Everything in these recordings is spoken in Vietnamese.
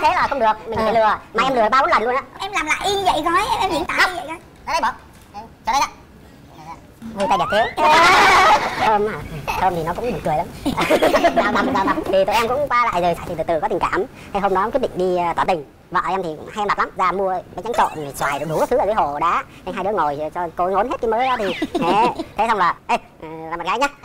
thế là không được, mình phải lừa. Mà em lừa 3-4 lần luôn á. Em làm lại y như vậy coi, em diễn tả như vậy coi. Ra đây bỏ. Cho đây đó. Vui tay đẹp thế. Thơm à. Thơm thì nó cũng buồn cười lắm. Đau đập. Thì tụi em cũng qua lại rồi thì từ từ có tình cảm. Hay hôm đó quyết định đi tỏ tình. Vợ em thì cũng hay mặt lắm, ra mua bánh tráng trộn, xoài đủ các thứ ở dưới hồ đá. Nên hai đứa ngồi cho cô ngốn hết cái mớ đó thì thế xong là ê làm bạn gái nhá.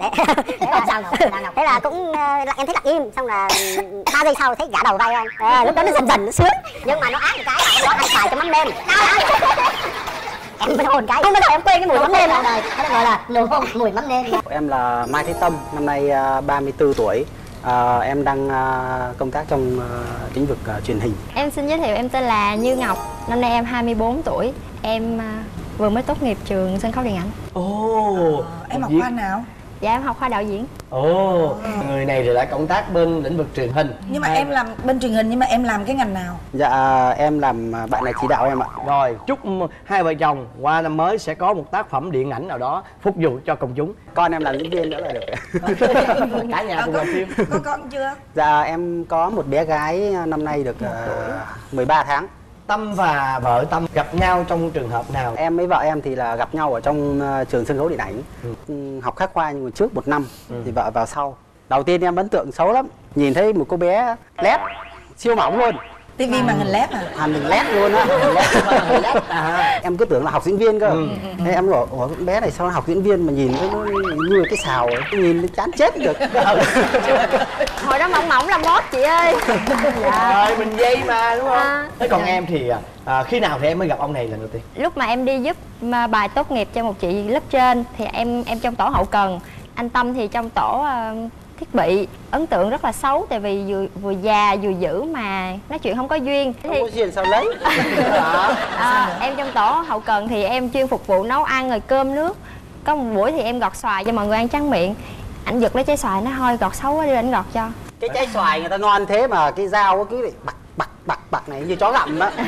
Thế là cũng em thấy lặng im, xong là 3 giây sau thấy gã đầu vai không. Lúc đó nó dần dần nó sướng, nhưng mà nó ác một cái là nó ăn xoài cho mắm nêm. Em mới hồn cái, không bao giờ em quên cái mùi mắm nêm đời. Nó gọi là nụ hôn mùi mắm nêm. Em là Mai Thế Tâm, năm nay 34 tuổi. Em đang công tác trong lĩnh vực truyền hình. Em xin giới thiệu, em tên là Như Ngọc, năm nay em 24 tuổi. Em vừa mới tốt nghiệp trường sân khấu điện ảnh. Ồ, em học khoa nào? Dạ em học khoa đạo diễn. Ồ, người này thì đã công tác bên lĩnh vực truyền hình. Nhưng mà em làm bên truyền hình, nhưng mà em làm cái ngành nào? Dạ em làm bạn này chỉ đạo em ạ. Rồi, chúc hai vợ chồng qua năm mới sẽ có một tác phẩm điện ảnh nào đó phục vụ cho công chúng. Con em làm diễn viên nữa là được. Cả nhà cùng làm phim. Có con chưa? Dạ em có một bé gái năm nay được 13 tháng. Tâm và vợ Tâm gặp nhau trong trường hợp nào? Em với vợ em thì là gặp nhau ở trong trường sân khấu điện ảnh. Học khác khoa nhưng mà trước 1 năm thì vợ vào sau. Đầu tiên em ấn tượng xấu lắm, nhìn thấy một cô bé lép siêu mỏng luôn. Tivi màn hình led à? Màn hình led luôn á. Em cứ tưởng là học diễn viên cơ. Thế em bảo ủa con bé này sao nó học diễn viên mà nhìn nó như cái xào ấy, nhìn nó chán chết được. Hồi đó mỏng là mốt chị ơi. Dạ. Rồi mình dây mà đúng không? Thế còn em thì khi nào thì em mới gặp ông này lần đầu tiên? Lúc mà em đi giúp bài tốt nghiệp cho một chị lớp trên thì em trong tổ hậu cần. Anh Tâm thì trong tổ thiết bị. Ấn tượng rất là xấu tại vì vừa già vừa dữ mà nói chuyện không có duyên. Không có duyên sao lấy. Em trong tổ hậu cần thì em chuyên phục vụ nấu ăn rồi cơm nước. Có một buổi thì em gọt xoài cho mọi người ăn tráng miệng. Ảnh giật lấy trái xoài nó thôi gọt xấu quá đưa ảnh gọt cho. Cái trái xoài người ta ngon thế mà cái dao cứ bạc này như chó gặm á.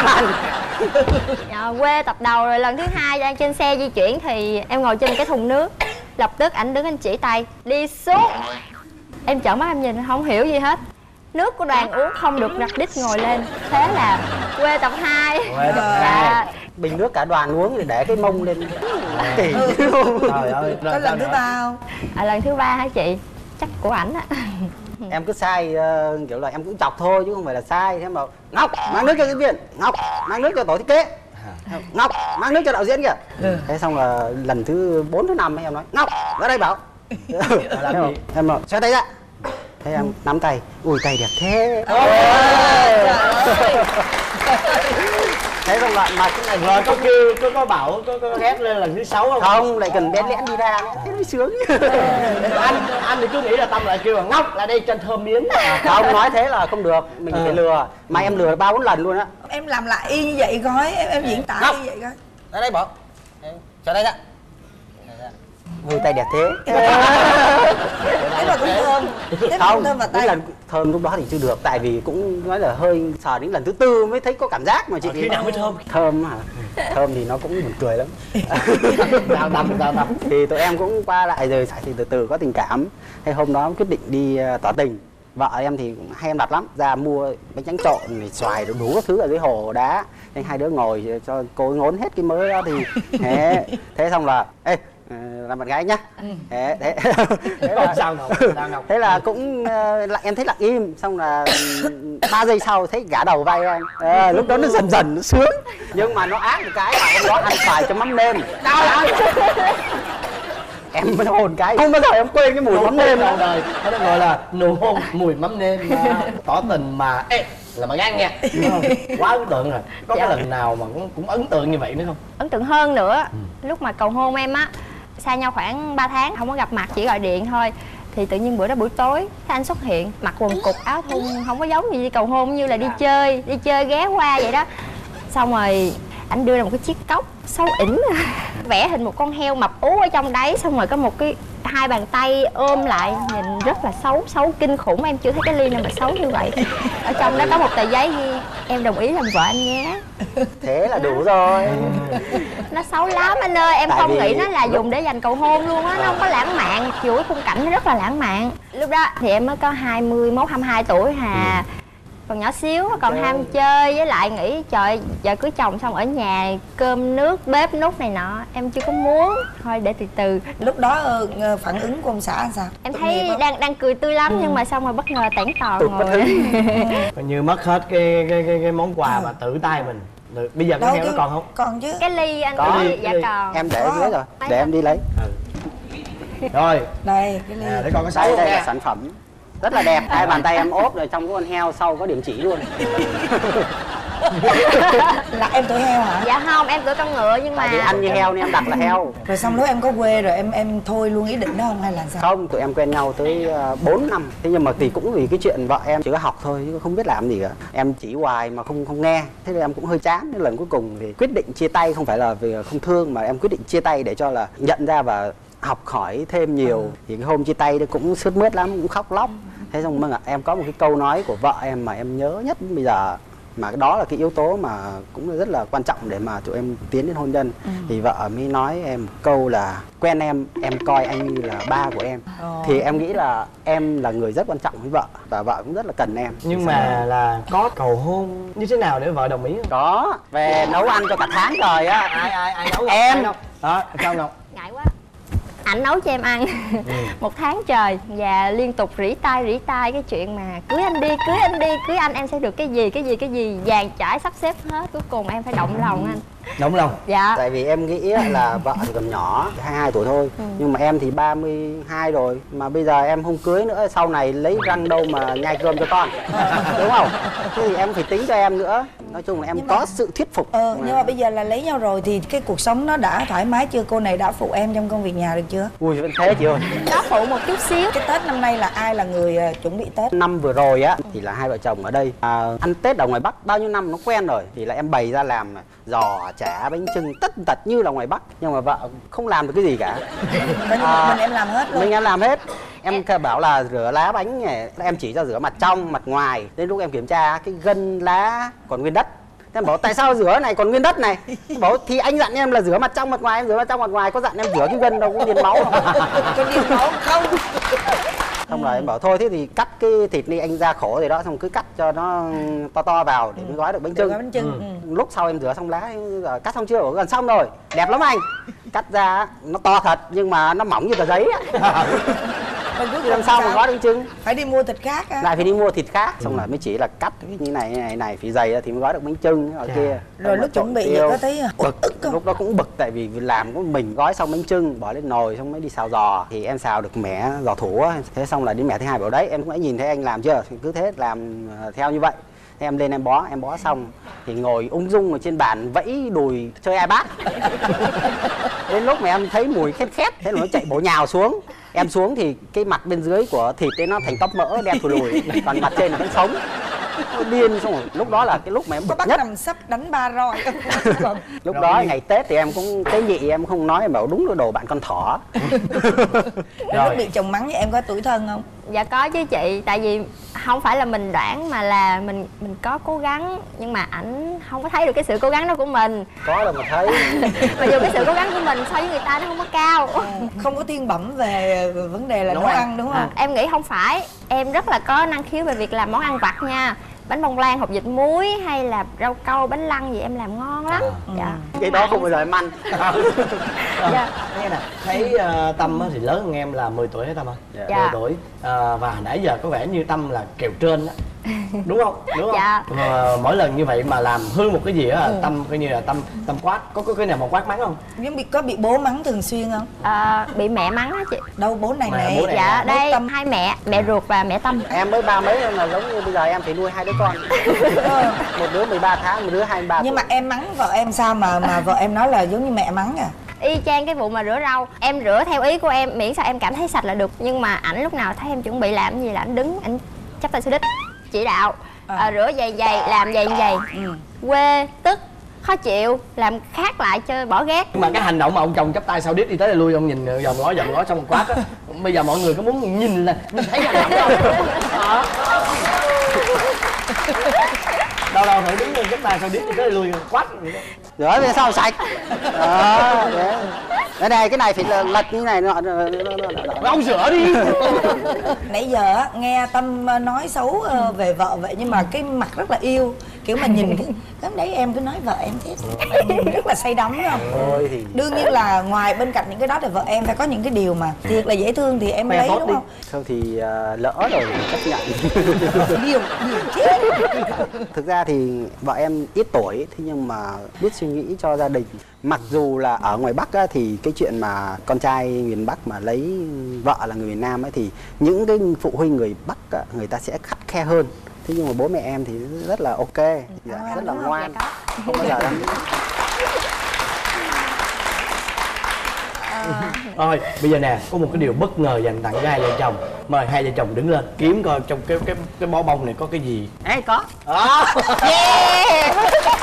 Quê tập đầu rồi lần thứ hai đang trên xe di chuyển thì em ngồi trên cái thùng nước. Lập tức ảnh đứng anh chỉ tay đi xuống. Em trợn mắt em nhìn không hiểu gì hết. Nước của đoàn uống không được đặt đít ngồi lên. Thế là quê tập 2. Dạ. Bình nước cả đoàn uống thì để cái mông lên. Kỳ. Trời ơi. Có lần thứ 3 không? Lần thứ 3 hả chị? Chắc của ảnh á. Em cứ sai kiểu là em cũng chọc thôi chứ không phải là sai. Thế em bảo Ngọc mang nước cho diễn viên, Ngọc mang nước cho tổ thiết kế, Ngọc mang nước cho đạo diễn kìa. Thế xong là lần thứ 4 thứ 5 em nói Ngọc ra đây bảo. Em bảo xoay tay ra. Thế em nắm tay, ui tay đẹp thế. Thế xong lại mà cái này rồi có kêu có bảo có ghét lên lần thứ 6 không? Không, lại cần bén lẽn đi ra thế mới sướng. anh thì cứ nghĩ là Tâm lại kêu là Ngọc lại đây cho thơm miếng. Không, nói thế là không được, mình phải lừa. Mà em lừa 3-4 lần luôn á. Em làm lại y như vậy coi, em diễn tả như vậy coi. Ra đây bỏ. Cho đây ra. Vui tay đẹp thế. Thế mà cũng thơm. Không, thơm vào tay. cái lần thơm lúc đó thì chưa được, tại vì cũng nói là hơi sờ đến lần thứ 4 mới thấy có cảm giác mà chị. Khi nào mới thơm? Thơm hả? Thơm thì nó cũng buồn cười lắm. Đau đầm. Thì tụi em cũng qua lại rồi thì từ từ có tình cảm. Hay hôm đó quyết định đi tỏ tình. Vợ em thì cũng hay em đặt lắm, ra mua bánh tráng trộn, xoài đủ các thứ ở dưới hồ đá. Nên hai đứa ngồi cho cô ngốn hết cái mớ đó thì thế xong là ê làm bạn gái nhá. Thế là cũng em thấy lặng im, xong là 3 giây sau thấy gã đầu vai không. Lúc đó nó dần dần nó sướng, nhưng mà nó ác một cái là hôm đó ăn xoài cho mắm nêm. Em mới hồn cái, không bao giờ em quên cái mùi mắm nêm đầu đời. Nó gọi là nụ hôn mùi mắm nêm. Tỏ tình mà là mà gan nha. Quá ấn tượng rồi. Có cái lần nào mà cũng ấn tượng như vậy nữa không? Ấn tượng hơn nữa. Lúc mà cầu hôn em á, xa nhau khoảng 3 tháng không có gặp mặt, chỉ gọi điện thôi. Thì tự nhiên bữa đó buổi tối thấy anh xuất hiện, mặc quần cụt áo thun, không có giống gì đi cầu hôn, như là đi chơi ghé qua vậy đó. Xong rồi ảnh đưa ra một cái chiếc cốc xấu ỉnh, vẽ hình một con heo mập ú ở trong đấy, xong rồi có một cái 2 bàn tay ôm lại, nhìn rất là xấu kinh khủng. Em chưa thấy cái ly nào mà xấu như vậy. Ở trong đó có một tờ giấy ghi em đồng ý làm vợ anh nhé. Thế là đủ rồi. Nó xấu lắm anh ơi, em không nghĩ nó là dùng để dành cầu hôn luôn á. Nó không có lãng mạn, dù cái khung cảnh nó rất là lãng mạn. Lúc đó thì em mới có 21-22 tuổi hà. còn nhỏ xíu, còn ham chơi, với lại nghĩ trời giờ cưới chồng xong ở nhà cơm nước bếp núc này nọ em chưa có muốn, thôi để từ từ. Lúc đó phản ứng của ông xã sao? Em Tội thấy nghiệp không? đang cười tươi lắm nhưng mà xong rồi bất ngờ tản tòn ngồi. Coi như mất hết cái món quà mà tự tay mình. Được. Bây giờ con heo nó còn không? Còn chứ. Cái ly anh Có. nói dạ Cái ly. còn. Em để ở dưới rồi, để em đi lấy. Rồi Đây cái ly. để con có Đây, số đây là nha. sản phẩm rất là đẹp, hai bàn tay em ốp rồi, trong cái con heo sau có điểm chỉ luôn. Là em tuổi heo hả? Dạ không, em tuổi con ngựa nhưng mà Tại vì ăn như heo nên em đặt là heo. Rồi xong đó em có quê rồi em thôi luôn ý định đó không hay là sao? Không, tụi em quen nhau tới 4 năm. Thế nhưng mà thì cũng vì cái chuyện vợ em chỉ có học thôi chứ không biết làm gì cả. Em chỉ hoài mà không nghe. Thế nên em cũng hơi chán. Nên lần cuối cùng thì quyết định chia tay, không phải là vì không thương mà em quyết định chia tay để cho là nhận ra và học hỏi thêm nhiều. Thì cái hôm chia tay thì cũng sướt mướt lắm, cũng khóc lóc. Thế xong mà em có một cái câu nói của vợ em mà em nhớ nhất bây giờ, mà đó là cái yếu tố mà cũng rất là quan trọng để mà tụi em tiến đến hôn nhân. Thì vợ mới nói em một câu là quen em coi anh như là ba của em. Thì em nghĩ là em là người rất quan trọng với vợ và vợ cũng rất là cần em. Nhưng mà là có cầu hôn như thế nào để vợ đồng ý không? Có, về nấu ăn cho cả tháng trời á. Ai nấu? Em. Ai nấu? Đó, sao Ngọc? ngại quá. Ảnh nấu cho em ăn một tháng trời và liên tục rỉ tai cái chuyện mà cưới anh đi, cưới anh em sẽ được cái gì dàn trải sắp xếp hết, cuối cùng em phải động lòng anh. Động lòng. Dạ. Tại vì em nghĩ là vợ thì còn nhỏ, 22 tuổi thôi. Nhưng mà em thì 32 rồi. Mà bây giờ em không cưới nữa, sau này lấy răng đâu mà nhai cơm cho con. Đúng không? Thế thì em phải tính cho em nữa. Nói chung là em có sự thuyết phục. Nhưng mà bây giờ là lấy nhau rồi thì cái cuộc sống nó đã thoải mái chưa? Cô này đã phụ em trong công việc nhà được chưa? Ui, vẫn thế chị ơi. Có phụ một chút xíu. Cái Tết năm nay là ai là người chuẩn bị Tết? Năm vừa rồi á thì là hai vợ chồng ở đây ăn Tết ở ngoài Bắc bao nhiêu năm nó quen rồi, thì là em bày ra làm giò, chả, bánh chưng tất tật như là ngoài Bắc, nhưng mà vợ không làm được cái gì cả. Coi như một mình em làm hết luôn. Mình em làm hết. Em bảo là rửa lá bánh này, em chỉ cho rửa mặt trong, mặt ngoài. Đến lúc em kiểm tra cái gân lá còn nguyên đất. Em bảo tại sao rửa này còn nguyên đất này? Em bảo thì anh dặn em là rửa mặt trong mặt ngoài, em rửa mặt trong mặt ngoài, có dặn em rửa cái gân đâu có điên máu đâu. Có điên máu không? Xong rồi em bảo thôi thế thì cắt cái thịt đi, anh ra khổ rồi đó, xong cứ cắt cho nó to để mới gói được bánh chưng. Bánh chưng. Lúc sau em rửa xong lá, cắt xong chưa? Bảo gần xong rồi, đẹp lắm anh. Cắt ra nó to thật nhưng mà nó mỏng như tờ giấy á. Làm sao mà gói bánh chưng? Phải đi mua thịt khác á. Lại phải đi mua thịt khác, xong rồi mới chỉ là cắt cái như này phải dày ra thì mới gói được bánh chưng ở kia. Rồi lúc chuẩn bị có thấy bực không? Lúc đó cũng bực tại vì làm của mình gói xong bánh chưng bỏ lên nồi xong mới đi xào giò, thì em xào được mẻ giò thủ á. Thế xong là đến mẻ thứ hai bảo đấy em cũng đã nhìn thấy anh làm chưa, thì cứ thế làm theo như vậy. Thế em lên em bó xong thì ngồi ung dung ở trên bàn vẫy đùi chơi iPad. Đến lúc mà em thấy mùi khét thế là nó chạy bổ nhào xuống. Em xuống thì cái mặt bên dưới của thịt ấy nó thành tóc mỡ đen thùi lùi, còn mặt trên là vẫn sống. Nó điên, xong rồi lúc đó là cái lúc mà em Có bực bắt nhất. nằm sắp đánh ba roi. Lúc đó ngày Tết thì em cũng tế nhị, em không nói, em bảo đúng là đồ bạn con thỏ. Rồi lúc bị chồng mắng thì em có tủi thân không? Dạ có chứ chị, tại vì không phải là mình đoản mà là mình có cố gắng, nhưng mà ảnh không có thấy được cái sự cố gắng đó của mình. Có đâu mà thấy. Mặc dù cái sự cố gắng của mình so với người ta nó không có cao. Không có thiên bẩm về vấn đề là nấu ăn đúng không? Em nghĩ không phải, em rất là có năng khiếu về việc làm món ăn vặt nha. Bánh bông lan, hột vịt muối hay là rau câu, bánh lăng gì em làm ngon lắm. Dạ. Cái đó không bao giờ em ăn. Dạ. Nghe nè, thấy Tâm á thì lớn hơn em là 10 tuổi hết Tâm ơi. Dạ. 10 tuổi. Và nãy giờ có vẻ như Tâm là kèo trên á. Đúng không? Dạ. Mỗi lần như vậy mà làm hư một cái gì á, Tâm coi như là Tâm quát. Có cái nào mà quát mắng không? Nhưng có bị bố mắng thường xuyên không? Bị mẹ mắng á chị. Đâu bố này Bố này. này. Dạ Bố đây Tâm. hai mẹ ruột và mẹ Tâm. Em mới ba mấy nên là giống như bây giờ em phải nuôi hai đứa con. Một đứa 13 tháng, một đứa 23 tuổi. Nhưng mà em mắng vợ em sao mà vợ em nói là giống như mẹ mắng à? Y chang cái vụ mà rửa rau, em rửa theo ý của em, miễn sao em cảm thấy sạch là được. Nhưng mà ảnh lúc nào thấy em chuẩn bị làm gì là ảnh đứng, ảnh chắp tay sau đít chỉ đạo. Rửa giày làm giày như vậy. Quê tức khó chịu, làm khác lại cho bỏ ghét. Nhưng mà cái hành động mà ông chồng chắp tay sau đít đi tới đây lui, ông nhìn vòng ngó xong quát á. Bây giờ mọi người có muốn nhìn thấy hành động đó không? Đâu phải đứng lên chắp tay sau đít đi tới đây lui quát. Rửa về sao sạch. Đó, đây cái này phải lật như này nọ. Ông sửa đi. Nãy giờ á, nghe Tâm nói xấu về vợ vậy nhưng mà cái mặt rất là yêu, kiểu mà nhìn cái đấy em cứ nói vợ em thế nhìn rất là say đắm đúng không? Thôi thì Đương nhiên là ngoài bên cạnh những cái đó thì vợ em phải có những cái điều mà thiệt là dễ thương thì em mới lấy đúng không? không thì lỡ rồi chấp nhận. Điều chứ. Thực ra thì vợ em ít tuổi, thế nhưng mà biết suy nghĩ cho gia đình. Mặc dù là ở ngoài Bắc á, thì cái chuyện mà con trai miền Bắc mà lấy vợ là người miền Nam ấy, thì những cái phụ huynh người Bắc á, người ta sẽ khắt khe hơn. Thế nhưng mà bố mẹ em thì rất là ok, rất là ngoan, không bao giờ lắm. Rồi bây giờ nè, có một cái điều bất ngờ dành tặng cho hai vợ chồng. Mời hai vợ chồng đứng lên kiếm coi trong cái bó bông này có cái gì. Ê có. Yeah.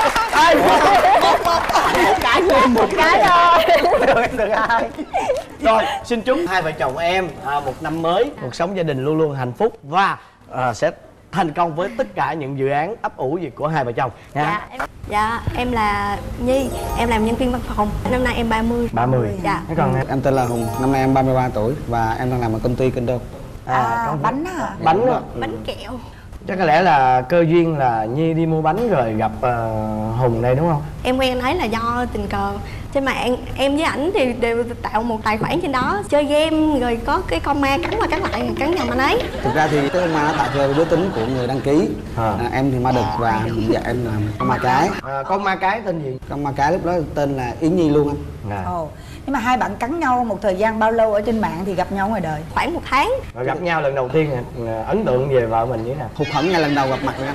Một cái thôi, Một cái thôi. Được ai. Rồi xin chúc hai vợ chồng em một năm mới, cuộc sống gia đình luôn luôn hạnh phúc và sẽ thành công với tất cả những dự án ấp ủ gì của hai vợ chồng nha. Dạ, em là Nhi, em làm nhân viên văn phòng. Năm nay em 30. 30. Dạ. Thế còn Em tên là Hùng, năm nay em 33 tuổi và em đang làm ở công ty Kinh Đô. Bánh á hả? bánh đó. Bánh kẹo. Chắc có lẽ là cơ duyên là Nhi đi mua bánh rồi gặp Hùng đây đúng không? Em quen anh ấy là do tình cờ trên mạng. Em với ảnh thì đều tạo một tài khoản trên đó chơi game, rồi có cái con ma cắn qua cắn lại, cắn nhầm anh ấy. Thực ra thì cái con ma nó tạo theo giới tính của người đăng ký. Em thì ma đực và dạ em là con ma cái. Con ma cái tên gì? Con ma cái lúc đó tên là Yến Nhi luôn anh. Ồ. Nhưng mà hai bạn cắn nhau một thời gian bao lâu ở trên mạng thì gặp nhau ngoài đời? Khoảng 1 tháng. Rồi gặp nhau lần đầu tiên ấn tượng về vợ mình như thế nào? Hụt hẫng ngay lần đầu gặp mặt rồi anh.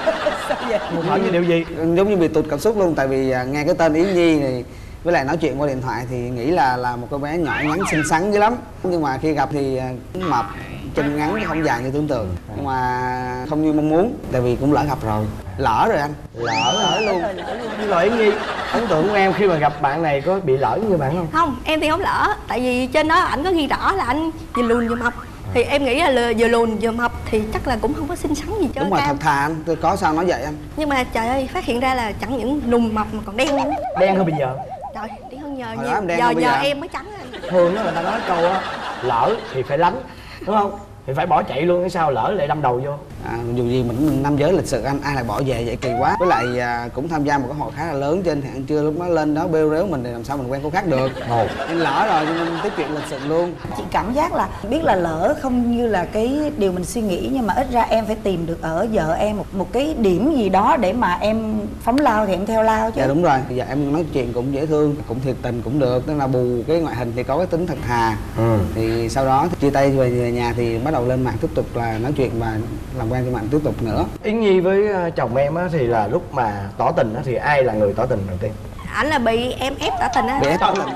Hụt hẫng như điều gì? Giống như bị tụt cảm xúc luôn, tại vì nghe cái tên Yến Nhi này với lại nói chuyện qua điện thoại thì nghĩ là một cô bé nhỏ nhắn xinh xắn dữ lắm, nhưng mà khi gặp thì mập, chân ngắn chứ không dài như tưởng tượng, nhưng mà không như mong muốn, tại vì cũng lỡ gặp rồi, lỡ rồi anh, lỡ luôn. Nhưng mà Yến Nhi, ấn tượng của em khi mà gặp bạn này có bị lỡ như bạn không? Không, em thì không lỡ. Tại vì trên đó ảnh có ghi rõ là anh vừa lùn vừa mập. Thì em nghĩ là vừa lùn vừa mập thì chắc là cũng không có xinh xắn gì cho Đúng rồi, cao. thật thà anh, tôi có sao nói vậy anh. Nhưng mà trời ơi, phát hiện ra là chẳng những lùn mập mà còn đen luôn. Đen hơn bây giờ. Trời, đen hơn nhờ Hồi đó em đen giờ hơn bây giờ. em mới trắng anh. Thường đó người ta nói câu á, lỡ thì phải lánh, đúng không? Thì phải bỏ chạy luôn, cái sao lỡ lại đâm đầu vô. Dù gì mình nam giới lịch sự anh, ai lại bỏ về vậy kỳ quá. Với lại cũng tham gia một cái hội khá là lớn trên Hẹn Trưa, lúc đó lên đó bêu rếu mình thì làm sao mình quen cô khác được. Em lỡ rồi cho nên tiếp chuyện lịch sự luôn. Chị cảm giác là biết là lỡ không như là cái điều mình suy nghĩ, nhưng mà ít ra em phải tìm được ở vợ em một cái điểm gì đó để mà em phóng lao thì em theo lao chứ. Dạ đúng rồi, giờ em nói chuyện cũng dễ thương, cũng thiệt tình cũng được, tức là bù cái ngoại hình thì có cái tính thật thà. Thì sau đó chia tay về nhà thì bắt đầu lên mạng tiếp tục là nói chuyện và làm quen trên mạng tiếp tục nữa. Yến Nhi với chồng em á thì là lúc mà tỏ tình á thì ai là người tỏ tình đầu tiên? Ảnh là bị em ép tỏ tình á. Để tỏ tình.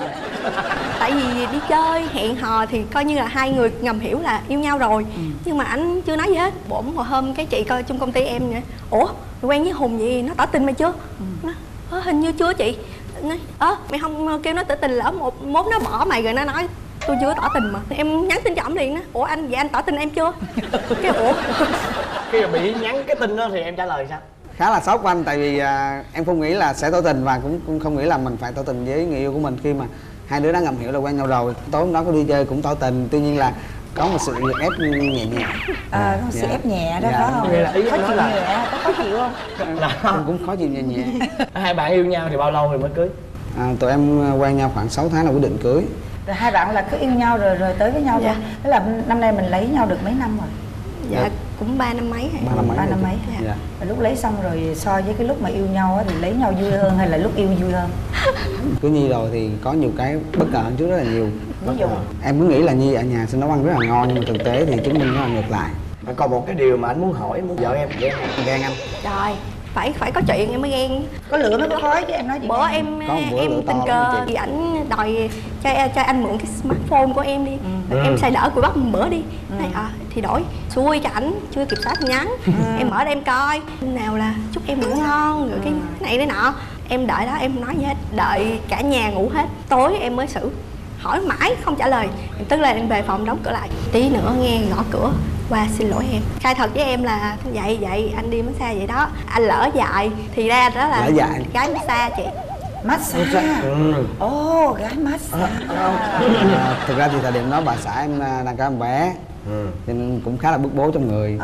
Tại vì đi chơi hẹn hò thì coi như là hai người ngầm hiểu là yêu nhau rồi. Nhưng mà ảnh chưa nói gì hết. Bỗng một hôm cái chị coi trong công ty em vậy, ủa mày quen với Hùng vậy nó tỏ tình mày chưa? Nó hình như chưa chị. Nói mày không kêu nó tỏ tình, lỡ mốt nó bỏ mày rồi nó nói tôi chưa tỏ tình mà. Thì em nhắn tin cho ổng liền á, ủa anh vậy anh tỏ tình em chưa? Cái ủa khi mà bị nhắn cái tin đó thì em trả lời sao? Khá là sốc anh, tại vì em không nghĩ là sẽ tỏ tình và cũng không nghĩ là mình phải tỏ tình với người yêu của mình khi mà hai đứa đã ngầm hiểu là quen nhau rồi. Tối hôm đó có đi chơi cũng tỏ tình, tuy nhiên là có một sự ép nhẹ nhẹ. Có sự ép nhẹ đó phải không? Nghĩa là ý khó em nói chịu là nhẹ, có khó chịu không? Em cũng khó chịu nhẹ nhẹ. Hai bạn yêu nhau thì bao lâu rồi mới cưới? Tụi em quen nhau khoảng 6 tháng là quyết định cưới. Rồi hai bạn là cứ yêu nhau rồi tới với nhau thôi. Tức là năm nay mình lấy nhau được mấy năm rồi? Dạ cũng 3 năm mấy rồi. 3 năm mấy. Dạ. Rồi lúc lấy xong rồi so với cái lúc mà yêu nhau á thì lấy nhau vui hơn hay là lúc yêu vui hơn? Cưới Nhi rồi thì có nhiều cái bất ngờ hơn trước rất là nhiều. Ví dụ Em cứ nghĩ là Nhi ở nhà sẽ nấu ăn rất là ngon, nhưng mà thực tế thì chứng minh nó là ngược lại. Còn một cái điều mà anh muốn hỏi vợ em Ghen anh. Trời, phải có chuyện em mới ghen. có lửa mới có khói chứ em nói gì? Bữa em tình cờ thì ảnh đòi cho anh mượn cái smartphone của em đi. Em xài đỡ của bắp một bữa đi. Nói, thì đổi xui cho ảnh, chưa kịp sát nhắn. Em mở ra em coi nào là chúc em ngủ ngon rồi cái này thế nọ. Em đợi đó em không nói gì hết, đợi cả nhà ngủ hết. Tối em mới xử, hỏi mãi không trả lời. Tức là em về phòng đóng cửa lại. Tí nữa nghe gõ cửa, qua xin lỗi em, khai thật với em là vậy anh đi massage vậy đó, anh lỡ dại thì ra đó là lỡ dại. gái massage chị. Massage. Ồ, gái massage. Thực ra thì thời điểm đó bà xã em đang có em bé, cho nên cũng khá là bức bối trong người.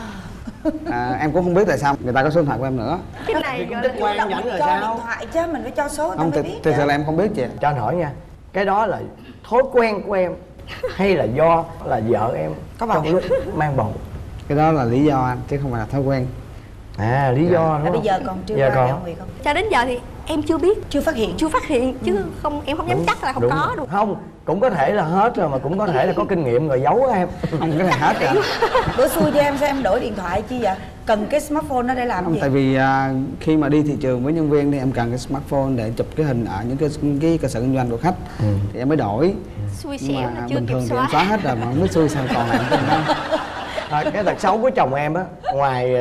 Em cũng không biết tại sao người ta có số điện thoại của em nữa. Cái này gọi Cũng quen là dẫn rồi Cho sao? điện thoại chứ mình phải cho số tao Không, mới biết. thực sự là em không biết chị. Cho anh hỏi nha, cái đó là thói quen của em hay là do là vợ em Có bầu. trong lúc mang bầu? Cái đó là lý do anh, chứ không phải là thói quen. Lý do Là đúng bây không? giờ còn chưa Giờ ra còn. không Nguyệt không? cho đến giờ thì em chưa biết, Chưa phát hiện. chưa phát hiện chứ không em không dám chắc là không có rồi. được. Không, cũng có thể là hết rồi mà cũng có thể là có kinh nghiệm rồi giấu em. Không, cái này hết rồi. Bữa xui cho em sao em đổi điện thoại chi vậy? Cần cái smartphone đó để làm Không, gì? tại vì khi mà đi thị trường với nhân viên thì em cần cái smartphone để chụp cái hình ở những cái cơ sở kinh doanh của khách, thì em mới đổi. Xui Nhưng xẻo mà là chưa bình kịp thường thì em xóa hết rồi mà không biết xui sao còn lại em không biết. Rồi, cái tật xấu của chồng em á, ngoài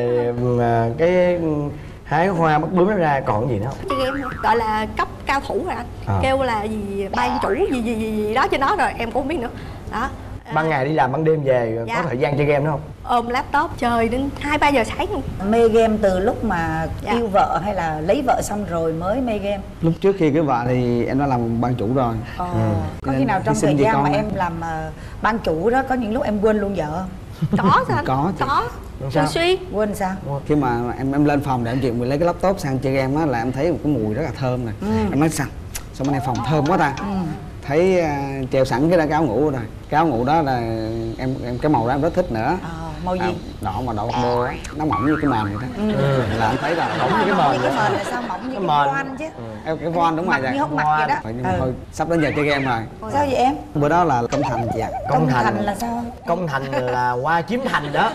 cái hái hoa bắt bướm nó ra còn gì nữa không? Chị em gọi là cấp cao thủ rồi anh. Kêu là gì ban chủ gì đó trên đó rồi em cũng không biết nữa. Đó. Ban ngày đi làm ban đêm về Dạ. có thời gian chơi game nữa không? Ôm laptop chơi đến 2-3 giờ sáng luôn. Mê game từ lúc mà Dạ. yêu vợ hay là lấy vợ xong rồi mới mê game? Lúc trước khi cưới vợ thì em đã làm ban chủ rồi. Có Cho khi nên nào hy trong sinh thời vì gian con mà thôi. em làm ban chủ đó có những lúc em quên luôn vợ không? Có sao anh? Có chị. Có. Sao? Thường xuyên. Quên sao? Khi mà em lên phòng để em chuyện mình lấy cái laptop sang chơi game á là em thấy một cái mùi rất là thơm này. Em nói sao bên này phòng thơm quá ta. Thấy treo sẵn cái áo ngủ rồi. Cái áo ngủ đó là em cái màu đó em rất thích nữa. Màu gì? Đỏ mà đỏ đô á, nó mỏng như cái mền vậy đó. Là em thấy là Mỏng như cái mền Cái vậy. mền là sao mỏng như Cái cái mền. voan chứ? cái von đúng rồi. Mặt như hốc mặt vậy đó. Nhưng mà thôi sắp đến giờ chơi game rồi. Sao vậy em? Bữa đó là công thành chị ạ. Công thành là sao? Công thành là qua chiếm thành đó.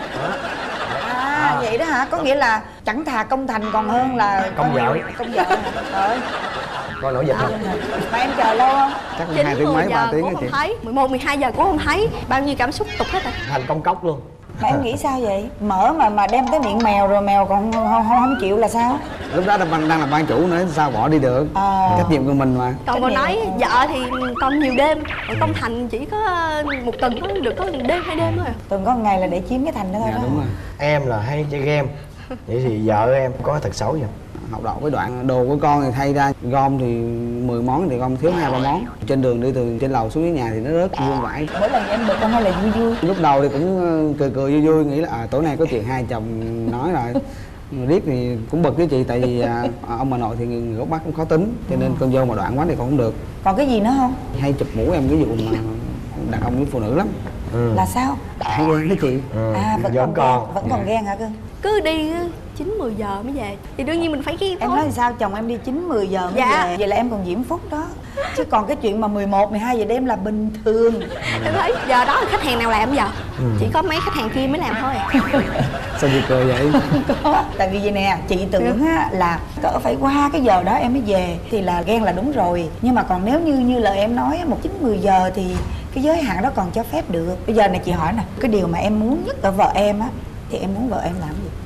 Vậy đó hả? Có nghĩa là chẳng thà công thành còn hơn là Công vợ. Công vợ hả? Rồi. Coi nổi dịch không? Mà em chờ lâu không? Chắc 9, 2 tiếng 10 mấy 3 giờ tiếng cũng đó chị. không thấy, 11, 12 giờ cũng không thấy. Bao nhiêu cảm xúc tục hết rồi. Thành công cốc luôn. Mà em nghĩ sao vậy? Mở mà đem tới miệng mèo rồi mèo còn không chịu là sao? Lúc đó đang là ban chủ nữa sao bỏ đi được. Trách nhiệm của mình mà. Còn còn nói vợ thì còn nhiều đêm, còn công thành chỉ có một tuần có được có một đêm 2 đêm thôi à. Tuần có một ngày là để chiếm cái thành đó thôi Dạ đó. đúng rồi. Em là hay chơi game. Vậy thì vợ em có cái tật xấu gì không? Học đậu với đoạn đồ của con thì thay ra gom thì 10 món thì gom thiếu 2-3 món. Trên đường đi từ trên lầu xuống dưới nhà thì nó rớt vuông vãi. Mỗi lần em bực con hay là vui vui? Lúc đầu thì cũng cười vui vui nghĩ là tối nay có chuyện hai chồng nói rồi. Mà riết thì cũng bực với chị tại vì ông bà nội thì người gốc Bắc cũng khó tính cho nên con dâu mà đoạn quá thì còn không được. Còn cái gì nữa không? Hay chụp mũ em cái vụ mà đàn ông với phụ nữ lắm. Là sao? Hay ghen đó chị. Vẫn Vẫn còn còn. vẫn còn ghen hả cưng? Cứ đi 9-10 giờ mới về thì đương nhiên mình phải ghen Em thôi. nói thì sao chồng em đi 9-10 giờ mới Dạ. về. Vậy là em còn diễm phúc đó. Chứ còn cái chuyện mà 11-12 giờ đêm là bình thường. Em thấy giờ đó là khách hàng nào làm giờ? Chỉ có mấy khách hàng kia mới làm thôi. Sao chị cười vậy? Có. Tại vì vậy nè, chị tưởng á, là cỡ phải qua cái giờ đó em mới về thì là ghen là đúng rồi. Nhưng mà còn nếu như lời em nói 9-10 giờ thì cái giới hạn đó còn cho phép được. Bây giờ này chị hỏi nè, cái điều mà em muốn nhất ở vợ em á thì em muốn vợ em làm gì?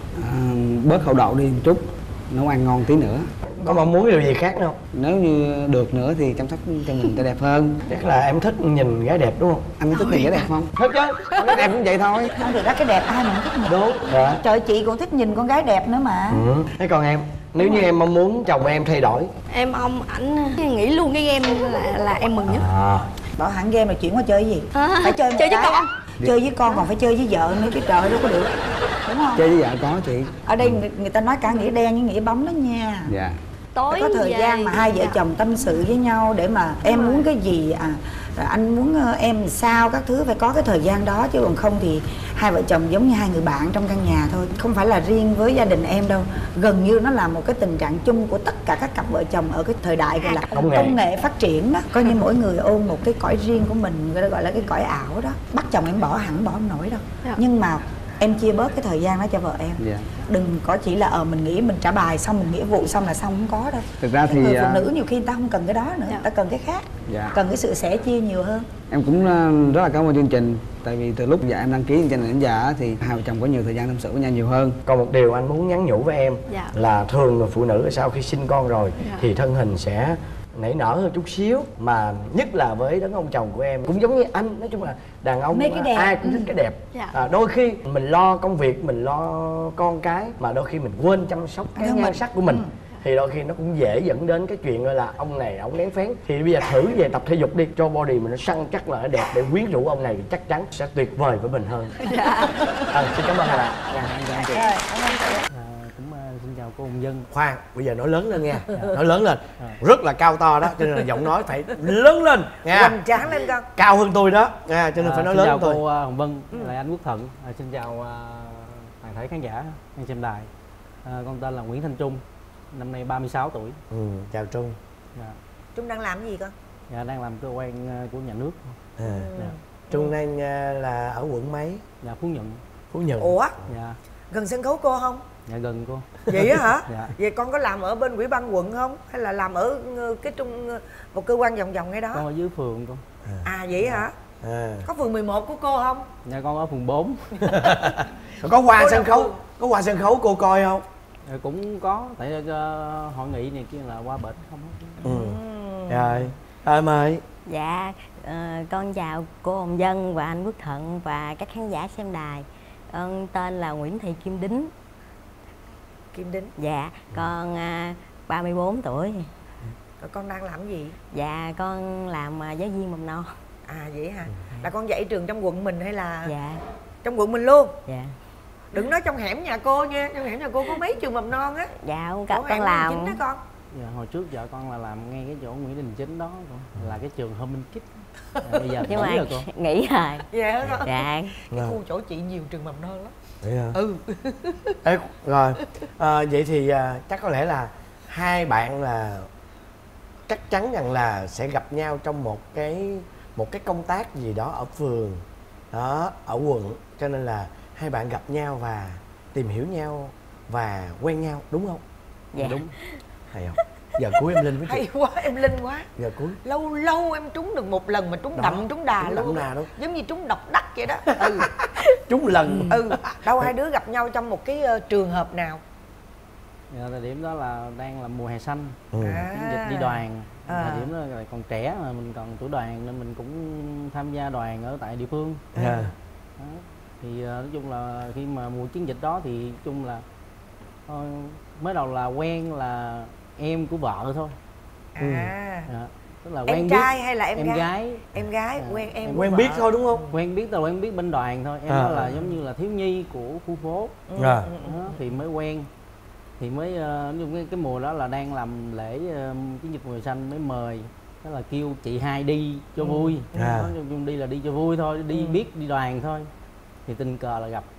Bớt khẩu đậu đi một chút, nấu ăn ngon tí nữa. Có mong muốn điều gì khác nữa không? Nếu như được nữa thì chăm sóc cho mình cho đẹp hơn. Chắc là em thích nhìn gái đẹp đúng không? Anh có thích nhìn cái đẹp không? Thích chứ. Em cũng vậy thôi. Không được đó, cái đẹp ai mà không thích nhìn. Đúng. Dạ. Trời, chị còn thích nhìn con gái đẹp nữa mà. Thế còn em, nếu như em mong muốn chồng em thay đổi? Em ông ảnh nghĩ luôn cái game là em mừng nhất. Bỏ hẳn game là chuyển qua chơi cái gì? Phải chơi một Chơi với cái. con. Chơi với con còn phải chơi với vợ nữa chứ trời đâu có được. Đúng không? Chơi với vợ có chị. Ở đây người ta nói cả nghĩa đen với nghĩa bóng đó nha. Dạ. Tối Phải có thời về. gian mà hai vợ chồng tâm sự với nhau để mà em muốn cái gì rồi anh muốn em sao các thứ, phải có cái thời gian đó chứ còn không thì hai vợ chồng giống như hai người bạn trong căn nhà thôi, không phải là riêng với gia đình em đâu. Gần như nó là một cái tình trạng chung của tất cả các cặp vợ chồng ở cái thời đại gọi là công nghệ phát triển đó, coi như mỗi người ôm một cái cõi riêng của mình, gọi là cái cõi ảo đó. Bắt chồng em bỏ hẳn bỏ không nổi đâu. Nhưng mà em chia bớt cái thời gian đó cho vợ em. Đừng có chỉ là mình nghĩ mình trả bài xong mình nghĩa vụ xong là xong, không có đâu. Thực ra thì người phụ nữ nhiều khi người ta không cần cái đó nữa, người ta cần cái khác. Cần cái sự sẻ chia nhiều hơn. Em cũng rất là cảm ơn chương trình. Tại vì từ lúc dạ em đăng ký chương trình đến giờ thì hai vợ chồng có nhiều thời gian tâm sự với nhau nhiều hơn. Còn một điều anh muốn nhắn nhủ với em là thường là phụ nữ sau khi sinh con rồi thì thân hình sẽ nảy nở hơn chút xíu, mà nhất là với đấng ông chồng của em cũng giống như anh, nói chung là đàn ông ai cũng thích cái đẹp. Đôi khi mình lo công việc, mình lo con cái mà đôi khi mình quên chăm sóc cái nhan sắc của mình. thì đôi khi nó cũng dễ dẫn đến cái chuyện là ông này ông lén phén. Thì bây giờ thử về tập thể dục đi, cho body mình nó săn chắc là nó đẹp để quyến rũ ông này thì chắc chắn sẽ tuyệt vời với mình hơn. Xin cảm ơn hai bạn. Xin chào cô Hồng Vân. Khoan, bây giờ nói lớn lên nha. Nói lớn lên. Rất là cao to đó, cho nên là giọng nói phải lớn lên nha. Hoành tráng lên con. Cao hơn tôi đó nha, cho nên phải nói lớn hơn tôi. Xin chào cô Hồng Vân, là anh Quốc Thuận. Xin chào toàn thể khán giả đang xem đài. Con tên là Nguyễn Thanh Trung, năm nay 36 tuổi. Chào Trung. Trung đang làm gì con? Dạ, đang làm cơ quan của nhà nước. Trung đang là ở quận mấy? Dạ, Phú Nhuận. Phú Nhuận. Ủa? Dạ. Gần sân khấu cô không? Dạ, gần cô. Vậy á hả? Dạ. Vậy con có làm ở bên ủy ban quận không? Hay là làm ở cái một cơ quan vòng vòng ngay đó? Con ở dưới phường con. À vậy hả? Có phường 11 của cô không? Dạ, con ở phường 4. Có qua sân khấu, có qua sân khấu cô coi không? Dạ, cũng có, tại hội nghị này kia là qua bển không hết. Rồi, mời. Dạ, con chào cô Hồng Vân và anh Quốc Thuận và các khán giả xem đài. Con tên là Nguyễn Thị Kim Đính. Kim Đính. Dạ, con 34 tuổi. Rồi con đang làm gì? Dạ, con làm giáo viên mầm non. À vậy hả? Là con dạy trường trong quận mình hay là? Dạ. Trong quận mình luôn? Dạ. Đừng nói trong hẻm nhà cô nha, trong hẻm nhà cô có mấy trường mầm non á. Dạ, con làm. Chính đó con. Dạ, hồi trước vợ con là làm ngay cái chỗ Nguyễn Đình Chánh đó, là cái trường Home In Kids. Bây giờ nhưng mà rồi cô. nghỉ rồi. Dạ hả con? Dạ. Cái khu chỗ chị nhiều trường mầm non lắm. Vậy hả? Ừ. Ê, rồi vậy thì chắc có lẽ là hai bạn là chắc chắn rằng là sẽ gặp nhau trong một cái công tác gì đó ở phường đó, ở quận, cho nên là hai bạn gặp nhau và tìm hiểu nhau và quen nhau, đúng không? Dạ. Đúng. Hay không? Giờ cuối em Linh với chị. Hay quá, em Linh quá. Giờ cuối. Lâu lâu em trúng được một lần mà trúng đó, đậm trúng đà trúng luôn. đà luôn. Giống như trúng độc đắc vậy đó. Trúng lần. Đâu hai đứa gặp nhau trong một cái trường hợp nào? Dạ, thời điểm đó là đang làm mùa hè xanh. Chiến dịch đi đoàn. Thời điểm đó là còn trẻ mà mình còn tuổi đoàn nên mình cũng tham gia đoàn ở tại địa phương. Thì nói chung là khi mà mùa chiến dịch đó thì nói chung là mới đầu là quen là em của vợ thôi. Tức là quen em biết. Trai hay là em gái? Em gái quen em quen biết thôi đúng không? Quen biết bên đoàn thôi. Em đó là giống như là thiếu nhi của khu phố. Thì mới quen. Thì mới cái mùa đó là đang làm lễ chiến dịch mùa xanh mới mời, đó là kêu chị hai đi cho vui. Nói chung đi là đi cho vui thôi, đi biết đi đoàn thôi. Thì tình cờ là gặp.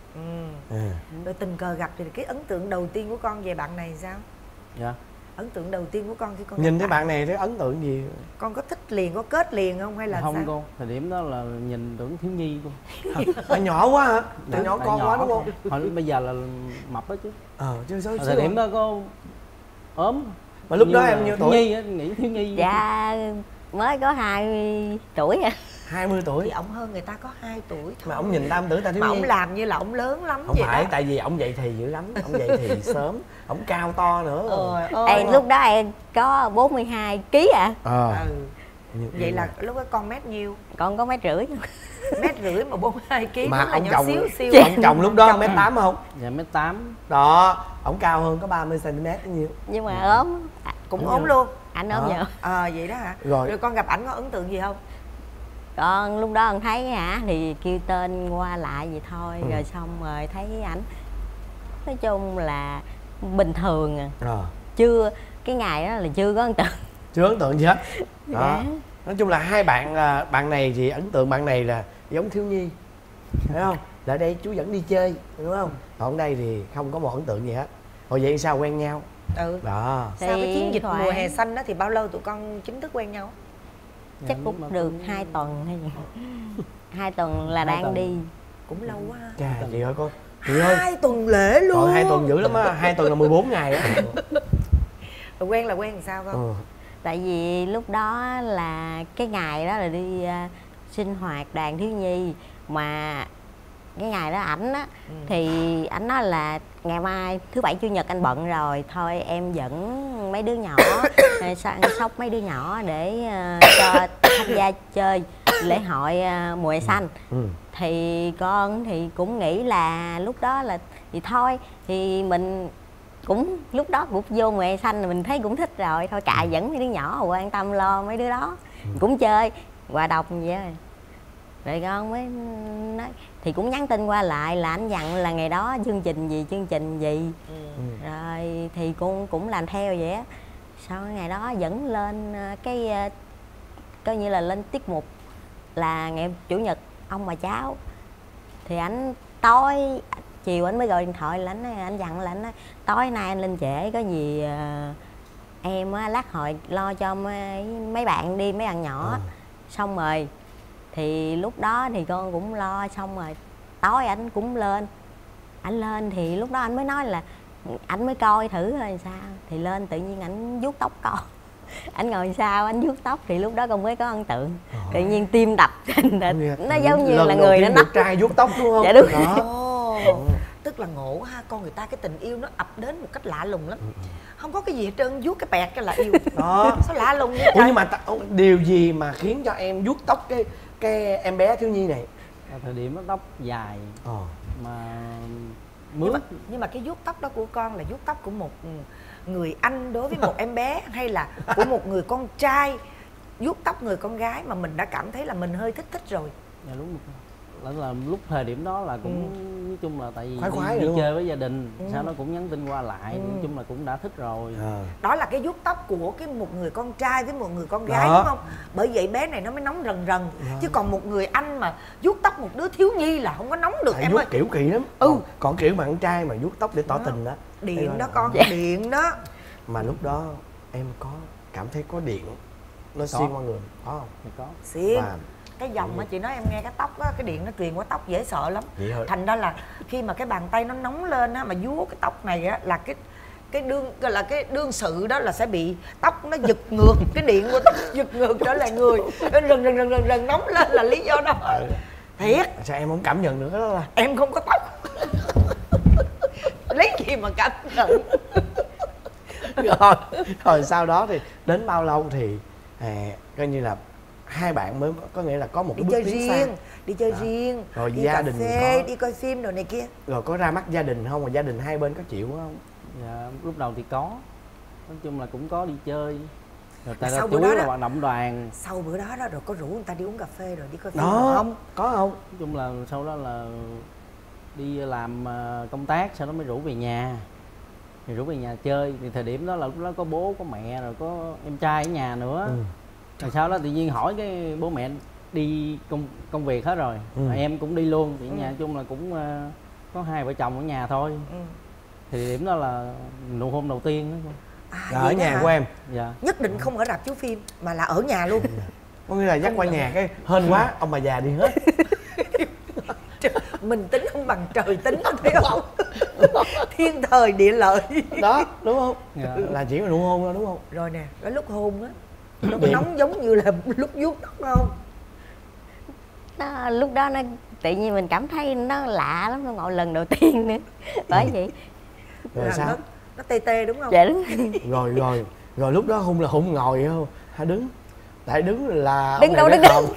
Rồi tình cờ gặp thì cái ấn tượng đầu tiên của con về bạn này sao? Dạ. Ấn tượng đầu tiên của con khi con nhìn thấy bạn này thấy ấn tượng gì? Con có thích liền, có kết liền không hay là không sao? Cô, thời điểm đó là nhìn tưởng thiếu nhi cô. Bạn nhỏ quá hả? Bạn nhỏ con quá đúng không? Hồi bây giờ là mập đó chứ. Chứ sao thời điểm đó có ốm. Mà lúc đó em nhiêu tuổi? Thiếu nhi á, nghĩ thiếu nhi. Dạ, mới có 20 tuổi à. 20 tuổi. Thì ổng hơn người ta có 2 tuổi thôi. Mà ổng nhìn ta tưởng ta thiếu nhi. Mà ổng làm như là ổng lớn lắm không vậy phải đó. Tại vì ổng dậy thì dữ lắm. Ổng dậy thì sớm. Ổng cao to nữa. Lúc đó em có 42 kg ạ. Vậy là lúc đó con mét nhiêu? Con có 1,5 m. 1,5 m mà 42 kg mà là ông nhỏ chồng xíu. Ông chồng lúc đó 1m8 không? Dạ 1m8. Đó, ổng cao hơn có 30 cm nhiêu. Nhưng mà ốm. Cũng ốm luôn. Anh ốm nhiều. Vậy đó hả? Rồi con gặp ảnh có ấn tượng gì không? Con lúc đó con thấy hả thì kêu tên qua lại vậy thôi. Rồi xong rồi thấy ảnh nói chung là bình thường chưa, cái ngày đó là chưa có ấn tượng. Chưa ấn tượng gì hết. Đó. Nói chung là hai bạn, bạn này thì ấn tượng bạn này là giống thiếu nhi, thấy không? Lại đây chú dẫn đi chơi, đúng không? Còn đây thì không có một ấn tượng gì hết. Hồi vậy sao quen nhau? Đó. Sau cái chiến dịch mùa hè xanh đó thì bao lâu tụi con chính thức quen nhau? Chắc cũng được 2 tuần hay gì. 2 tuần là đang đi. Cũng lâu quá ha. Chà, chị ơi con. Chị ơi. 2 tuần lễ luôn. Còn 2 tuần dữ lắm á, 2 tuần là 14 ngày á. Rồi quen là quen làm sao con? Tại vì lúc đó là cái ngày đó là đi sinh hoạt đoàn thiếu nhi. Mà cái ngày đó ảnh á thì ảnh nói là ngày mai thứ bảy chủ nhật anh bận rồi, thôi em dẫn mấy đứa nhỏ săn sóc mấy đứa nhỏ để cho tham gia chơi lễ hội mùa hè xanh. Thì con thì cũng nghĩ là lúc đó là thì thôi thì mình cũng lúc đó cũng vô mùa hè xanh là mình thấy cũng thích rồi, thôi cài dẫn mấy đứa nhỏ quan tâm lo mấy đứa đó, cũng chơi hòa đồng vậy rồi. Rồi con mới nói thì cũng nhắn tin qua lại là anh dặn là ngày đó chương trình gì rồi thì con cũng làm theo vậy á. Sau ngày đó dẫn lên cái coi như là lên tiết mục là ngày chủ nhật ông bà cháu, thì anh tối chiều anh mới gọi điện thoại là anh dặn là anh nói tối nay anh lên trễ có gì em á lát hồi lo cho mấy bạn đi, mấy bạn nhỏ. Xong rồi thì lúc đó thì con cũng lo, xong rồi tối anh cũng lên. Anh lên thì lúc đó anh mới nói là anh mới coi thử rồi sao, thì lên tự nhiên anh vuốt tóc con. Anh ngồi sau anh vuốt tóc thì lúc đó con mới có ấn tượng. Tự nhiên tim đập nó giống như là người nó nắp trai vuốt tóc đúng không? Dạ đúng. Tức là ngộ ha, con người ta cái tình yêu nó ập đến một cách lạ lùng lắm. Không có cái gì hết trơn, vuốt cái bẹt cái là yêu. Đó. Sao lạ lùng vậy? Ủa nhưng mà điều gì mà khiến cho em vuốt tóc cái em bé thiếu nhi này? Thời điểm nó tóc dài mà nhưng mà cái vuốt tóc đó của con là vuốt tóc của một người anh đối với một em bé, hay là của một người con trai vuốt tóc người con gái mà mình đã cảm thấy là mình hơi thích rồi? Dạ đúng. Là lúc thời điểm đó là cũng nói chung là tại vì khoái đi chơi với gia đình, sau đó cũng nhắn tin qua lại, nói chung là cũng đã thích rồi. Đó là cái vuốt tóc của một người con trai với một người con gái đúng không? Bởi vậy bé này nó mới nóng rần rần. Chứ còn một người anh mà vuốt tóc một đứa thiếu nhi là không có nóng được em ơi. Kiểu kỳ lắm. Còn kiểu bạn trai mà vuốt tóc để tỏ tình đó. Điện đó con, điện đó. Mà lúc đó em có cảm thấy có điện nó xuyên qua người có không? Thì có. Xuyên. Cái dòng mà chị nói em nghe, cái tóc á, cái điện nó truyền qua tóc dễ sợ lắm. Thành ra là khi mà cái bàn tay nó nóng lên á, mà vuốt cái tóc này á, là cái đương sự đó là sẽ bị tóc nó giật ngược, cái điện của tóc giật ngược trở lại người, rần nóng lên là lý do đó. Thiệt. Sao em không cảm nhận được đó là em không có tóc. Lấy gì mà cảm nhận. Rồi sau đó thì đến bao lâu thì coi như là hai bạn mới có nghĩa là có một cái bước tiến xa. Đi chơi riêng, rồi đi gia cà đình phê, đi coi phim đồ này kia. Rồi có ra mắt gia đình không, và gia đình hai bên có chịu không? Dạ lúc đầu thì có, nói chung là cũng có đi chơi. Rồi tại sau chủ bữa đó là hoạt động đoàn. Sau bữa đó rồi có rủ người ta đi uống cà phê rồi đi coi phim không? Có không? Nói chung là sau đó là đi làm công tác, sau đó mới rủ về nhà. Thì rủ về nhà chơi, thì thời điểm đó là lúc đó có bố, có mẹ, rồi có em trai ở nhà nữa. Rồi sau đó tự nhiên hỏi cái bố mẹ đi công việc hết rồi, em cũng đi luôn, thì nhà chung là cũng có hai vợ chồng ở nhà thôi. Thì điểm đó là nụ hôn đầu tiên đó. Ở nhà của em? Dạ. Nhất định không ở rạp chiếu phim mà là ở nhà luôn. Có nghĩa là dắt qua nhà cái hên quá ông bà già đi hết. Mình tính không bằng trời tính, thấy không? Thiên thời địa lợi đó, đúng không? Dạ. Là chỉ là nụ hôn thôi đúng không? Rồi nè, cái lúc hôn á nó có nóng giống như là lúc vuốt tóc không? Lúc đó nó tự nhiên mình cảm thấy nó lạ lắm, nó ngồi lần đầu tiên nữa. Bởi vậy. Rồi sao? Nó tê tê đúng không? Dạ đúng. Rồi lúc đó hôn là hôn ngồi không? Hay đứng? Tại đứng là đứng đâu đứng đâu.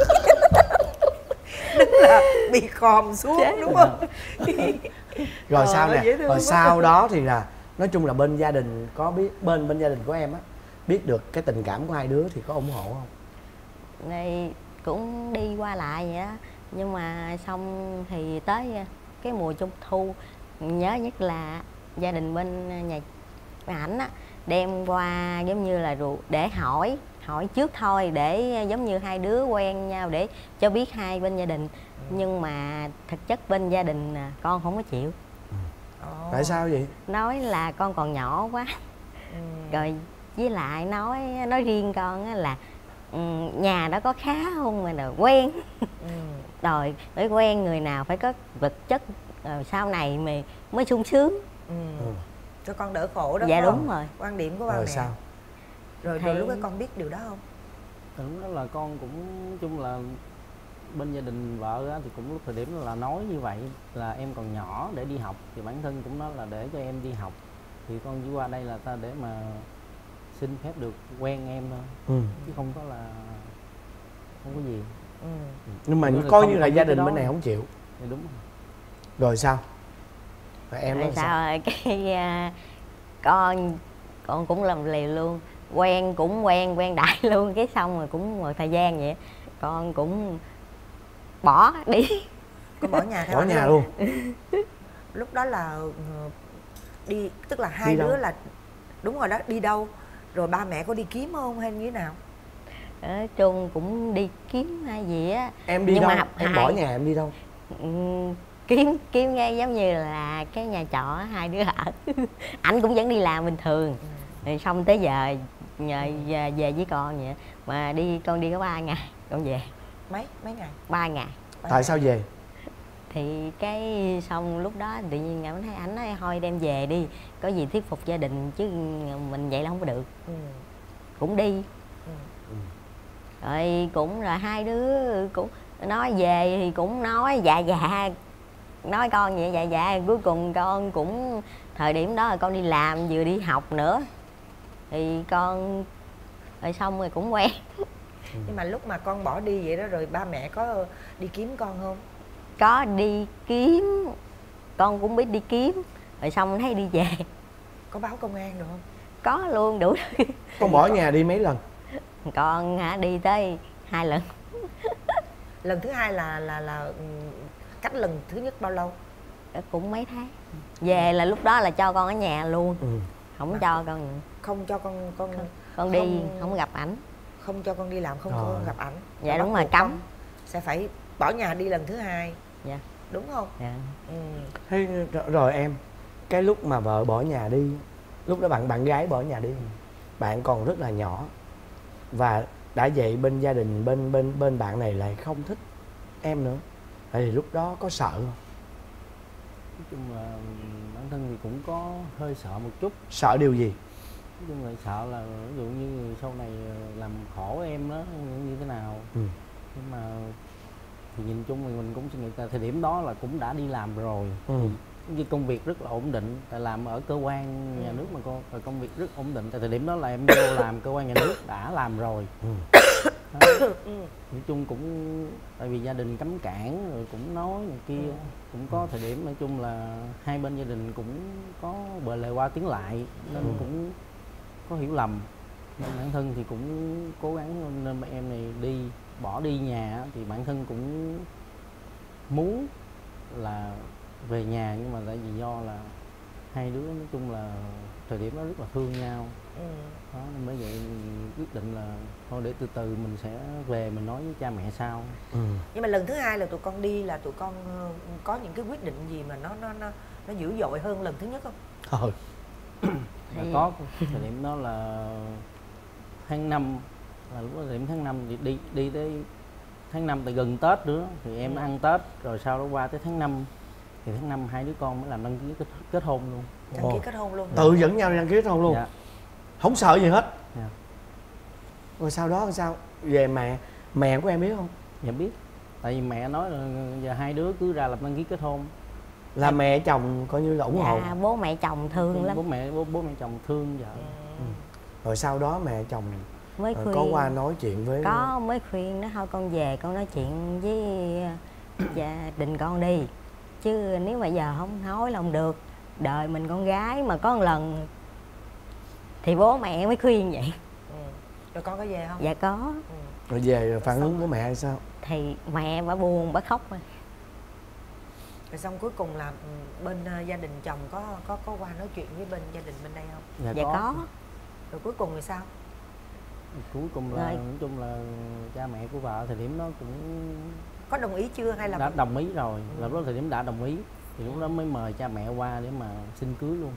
Đứng là bị khòm xuống đúng không? Rồi sao nè? Rồi sau đó thì là nói chung là bên gia đình có biết, bên gia đình của em á biết được cái tình cảm của hai đứa thì có ủng hộ không? Này cũng đi qua lại vậy đó, nhưng mà xong thì tới cái mùa trung thu nhớ nhất là gia đình bên nhà ảnh á đem qua giống như là để hỏi trước thôi, để giống như hai đứa quen nhau để cho biết hai bên gia đình. Nhưng mà thực chất bên gia đình con không có chịu. Tại sao vậy? Nói là con còn nhỏ quá. Rồi với lại nói riêng con á là nhà đó có khá không mà là quen. Rồi phải quen người nào phải có vật chất rồi sau này mày mới sung sướng. Cho con đỡ khổ đó. Dạ đúng rồi. Quan điểm của ba rồi mẹ. Sao? Rồi lúc đó con biết điều đó không? Lúc đó là con cũng nói chung là bên gia đình vợ á, thì cũng lúc thời điểm đó là nói như vậy là em còn nhỏ để đi học, thì bản thân cũng nói là để cho em đi học thì con chỉ qua đây là ta để mà xin phép được quen em thôi, chứ không có là không có gì. Nhưng mà coi như là gia đình bên này không chịu. Thì đúng rồi. Rồi sao? Và em rồi sao rồi cái con cũng làm lì luôn, quen đại luôn, cái xong rồi cũng một thời gian vậy con cũng bỏ đi. Con bỏ nhà theo bỏ nhà luôn. Lúc đó là đi, tức là hai đứa là đúng rồi đó, đi đâu rồi ba mẹ có đi kiếm không hay như thế nào? Ở chung cũng đi kiếm hay gì á. Em đi đâu? Em bỏ nhà em đi đâu? Kiếm ngay giống như là cái nhà trọ hai đứa ở. Ảnh cũng vẫn đi làm bình thường. Rồi xong tới giờ về với con vậy mà con đi có 3 ngày con về. Mấy ngày? 3 ngày. Tại sao về? Thì cái xong lúc đó tự nhiên cảm thấy ảnh nói thôi đem về đi, có gì thuyết phục gia đình chứ mình vậy là không có được. Cũng đi. Rồi hai đứa cũng nói về thì cũng nói dạ nói con vậy dạ cuối cùng con cũng thời điểm đó là con đi làm vừa đi học nữa thì con rồi xong rồi cũng quen. Nhưng mà lúc mà con bỏ đi vậy đó rồi ba mẹ có đi kiếm con không? Có đi kiếm, con cũng biết đi kiếm rồi xong thấy đi về. Có báo công an được không? Có luôn, đủ. Con bỏ nhà đi mấy lần? Con đi tới 2 lần. Lần thứ hai là cách lần thứ nhất bao lâu? Cũng mấy tháng. Về là lúc đó là cho con ở nhà luôn. Không cho con. Không cho con đi không gặp ảnh. Không cho con đi làm, không gặp ảnh. Dạ đúng rồi, cấm. Sẽ phải bỏ nhà đi lần thứ hai. Dạ. Đúng không? Dạ. Thế rồi em, cái lúc mà vợ bỏ nhà đi, lúc đó bạn gái bỏ nhà đi, bạn còn rất là nhỏ và đã vậy bên gia đình bên bạn này lại không thích em nữa, thì lúc đó có sợ không? Nói chung là bản thân thì cũng có hơi sợ một chút. Sợ điều gì? Nói chung là sợ là ví dụ như sau này làm khổ em đó như thế nào. Nhưng mà thì nhìn chung thì mình cũng suy nghĩ thời điểm đó là cũng đã đi làm rồi. Như công việc rất là ổn định, tại làm ở cơ quan nhà nước mà con, rồi công việc rất ổn định. Tại thời điểm đó là em vô làm cơ quan nhà nước đã làm rồi. Nói chung cũng tại vì gia đình cấm cản rồi cũng nói này kia, cũng có thời điểm nói chung là hai bên gia đình cũng có bờ lề qua tiếng lại nên cũng có hiểu lầm. Nên bản thân thì cũng cố gắng nên em này bỏ đi nhà thì bản thân cũng muốn là về nhà, nhưng mà tại vì do là hai đứa nói chung là thời điểm đó rất là thương nhau. Đó nên bởi vậy mình quyết định là thôi để từ từ mình sẽ về mình nói với cha mẹ sau. Nhưng mà lần thứ hai là tụi con đi là tụi con có những cái quyết định gì mà nó dữ dội hơn lần thứ nhất không? Có thời điểm đó là tháng 5, là lúc đó thời điểm tháng 5 thì đi tới tháng 5 tại gần Tết nữa thì em ăn Tết rồi sau đó qua tới tháng 5 thì tháng 5 hai đứa con mới làm đăng ký kết hôn luôn. Đăng ký kết hôn luôn. Tự dẫn nhau đi đăng ký kết hôn luôn. Dạ. Không sợ gì hết. Dạ. Rồi sau đó sao? Về mẹ của em biết không? Dạ biết. Tại vì mẹ nói là giờ hai đứa cứ ra làm đăng ký kết hôn. Là mẹ chồng coi như là ủng hộ. Bố mẹ chồng thương lắm. Bố mẹ chồng thương vợ. Rồi sau đó mẹ chồng mới khuyên, có qua nói chuyện với mới khuyên nó thôi con về con nói chuyện với gia đình con đi, chứ nếu mà giờ không nói là không được. Đời mình con gái mà có một lần thì bố mẹ mới khuyên vậy. Rồi con có về không? Dạ có. Rồi về rồi phản ứng của mẹ hay sao? Thì mẹ bà buồn bà khóc mà. Rồi xong cuối cùng là bên gia đình chồng có qua nói chuyện với bên gia đình bên đây không? Dạ có. Rồi cuối cùng thì sao? Cuối cùng là nói chung là cha mẹ của vợ thời điểm đó cũng có đồng ý chưa hay là đã đồng ý rồi. Là lúc đó thời điểm đã đồng ý thì lúc đó mới mời cha mẹ qua để mà xin cưới luôn.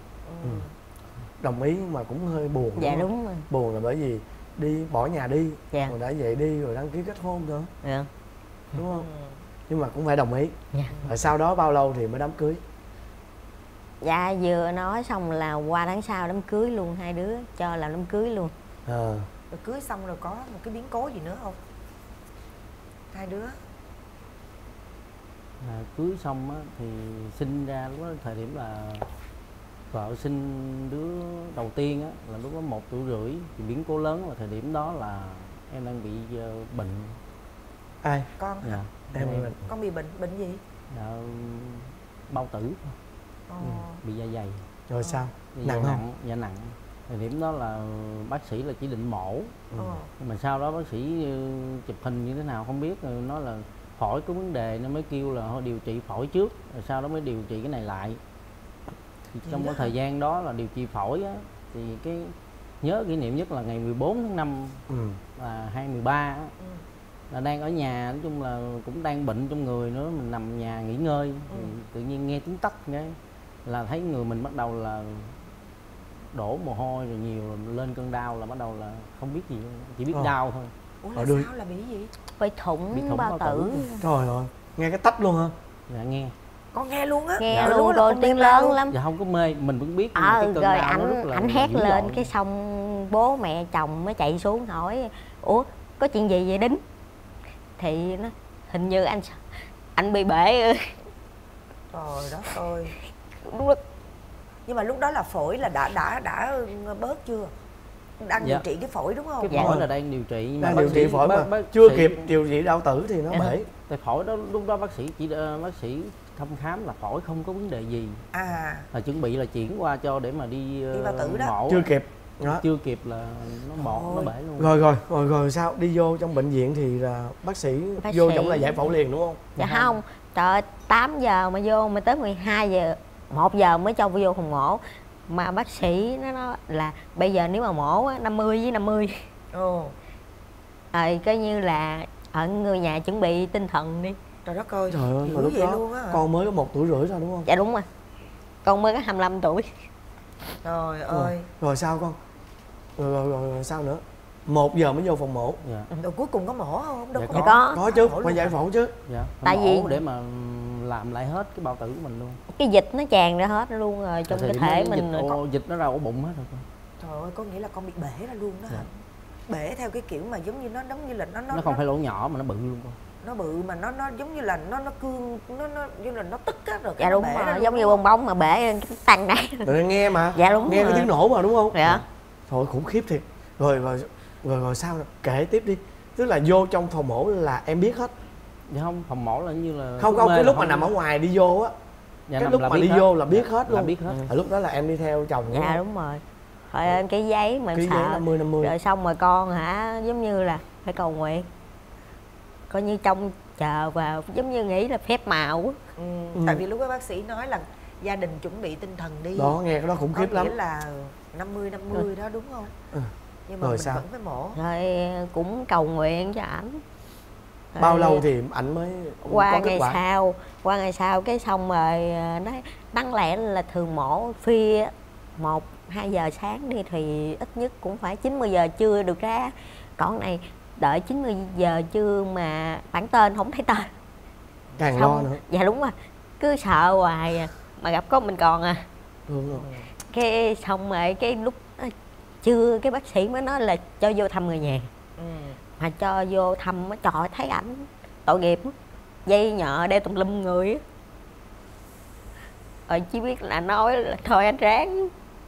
Đồng ý mà cũng hơi buồn. Dạ đúng rồi. Buồn là bởi vì đi bỏ nhà đi, dạ. Rồi đã vậy đi rồi đăng ký kết hôn nữa. Dạ. Đúng không? Nhưng mà cũng phải đồng ý. Dạ. Rồi sau đó bao lâu thì mới đám cưới? Dạ vừa nói xong là qua tháng sau đám cưới luôn, hai đứa cho làm đám cưới luôn. Rồi cưới xong rồi có một cái biến cố gì nữa không? Hai đứa cưới xong á, thì sinh ra lúc đó thời điểm là vợ sinh đứa đầu tiên á, là lúc đó 1 tuổi rưỡi thì biến cố lớn là thời điểm đó là em đang bị bệnh. Ai? Con. Dạ. Em bị bệnh. Con bị bệnh gì? Dạ, bao tử. bị dạ dày. Rồi sao? Dạ Nặng không? Dạ nặng. Thời điểm đó là bác sĩ là chỉ định mổ, nhưng mà sau đó bác sĩ chụp hình như thế nào không biết, nói là phổi có vấn đề nên mới kêu là thôi điều trị phổi trước, rồi sau đó mới điều trị cái này lại. Thì trong cái thời gian đó là điều trị phổi á, thì cái nhớ kỷ niệm nhất là ngày 14 tháng 5 là 2013 á, là đang ở nhà, nói chung là cũng đang bệnh trong người nữa, mình nằm nhà nghỉ ngơi, thì tự nhiên nghe tiếng tách cái là thấy người mình bắt đầu là đổ mồ hôi rồi nhiều, rồi lên cơn đau là bắt đầu là không biết gì luôn, chỉ biết đau thôi. Ủa là sao, là bị gì? Bị thủng bao tử. Trời ơi, nghe cái tách luôn hả? Dạ nghe. Con nghe luôn á? Nghe luôn rồi, tiếng lớn lắm. Dạ không có mê, mình vẫn biết cái cơn rồi đau nó rất là ảnh hét lên dội. cái xong bố mẹ chồng mới chạy xuống hỏi ủa có chuyện gì vậy Đính, thì nó hình như anh bị bể. Trời đất ơi. Đúng đó. Nhưng mà lúc đó là phổi là đã bớt chưa? Đang điều trị cái phổi đúng không? Cái phổi là đang điều trị, đang điều trị phổi mà chưa kịp điều trị đau tử thì nó bể. Tại phổi đó lúc đó bác sĩ thăm khám là phổi không có vấn đề gì, là chuẩn bị là chuyển qua cho để mà đi bao tử đó. Mổ. Chưa kịp đó. Chưa kịp là nó bể luôn. Rồi sao đi vô trong bệnh viện thì là bác sĩ vô trong là giải phẫu liền đúng không? Dạ không, trời 8 giờ mà vô mà tới 12 giờ 1 giờ mới cho vô phòng mổ, mà bác sĩ nó nói là bây giờ nếu mà mổ á 50 với 50. Coi như là ở người nhà chuẩn bị tinh thần đi. Trời đất ơi. Trời ơi, lúc đó luôn á. Con mới có 1 tuổi rưỡi sao đúng không? Dạ đúng rồi. Con mới có 25 tuổi. Trời ơi. Rồi sao con? Rồi sao nữa? 1 giờ mới vô phòng mổ. Rồi cuối cùng có mổ không? Đâu dạ có. Có chứ, phải giải phẫu chứ. Dạ. Tại vì để mà làm lại hết cái bao tử của mình luôn. Cái dịch nó tràn ra hết luôn rồi trong cơ thể mình. Dịch nó ra ổ bụng hết rồi con. Trời ơi, có nghĩa là con bị bể ra luôn đó hả? Bể theo cái kiểu mà giống như là nó không phải lỗ nhỏ mà nó bự luôn con. Nó bự mà nó giống như là nó cương, nó như là nó tức á rồi. Dạ đúng rồi, giống như bong bóng mà bể cái tăng này. Rồi nghe mà. Dạ đúng nghe rồi. cái tiếng nổ mà đúng không? Dạ. Thôi khủng khiếp thiệt. Rồi sao nữa? Kể tiếp đi. Tức là vô trong phòng mổ là em biết hết. Dạ không, phòng mổ là như là không cái lúc mà nằm ở ngoài đi vô á. Dạ, cái lúc mà đi vô là biết hết luôn. Là biết hết. Lúc đó là em đi theo chồng. Dạ đúng rồi. Thôi em cái giấy mà em sợ 50-50. Rồi xong rồi con giống như là phải cầu nguyện, coi như trông chờ vào, giống như nghĩ là phép màu. Tại vì lúc đó bác sĩ nói là gia đình chuẩn bị tinh thần đi. Đó, nghe cái đó khủng khiếp lắm. Có nghĩa là 50-50 đó đúng không? Nhưng mà rồi mình sao? vẫn phải mổ. Rồi cũng cầu nguyện cho ảnh. Bao lâu thì ảnh mới qua ngày sau cái xong rồi nói đáng lẽ là thường mổ phi 1-2 giờ sáng đi thì ít nhất cũng phải 90 giờ trưa được ra. Còn này đợi 90 giờ trưa mà bản tên không thấy tên. Càng lo nữa. Dạ đúng rồi. Cứ sợ hoài mà gặp con mình còn Đúng rồi. Cái xong rồi cái lúc trưa cái bác sĩ mới nói là cho vô thăm người nhà. Mà cho vô thăm á, trời thấy ảnh tội nghiệp, dây nhợ đeo tùm lum người á. Rồi chỉ biết là nói là thôi anh ráng.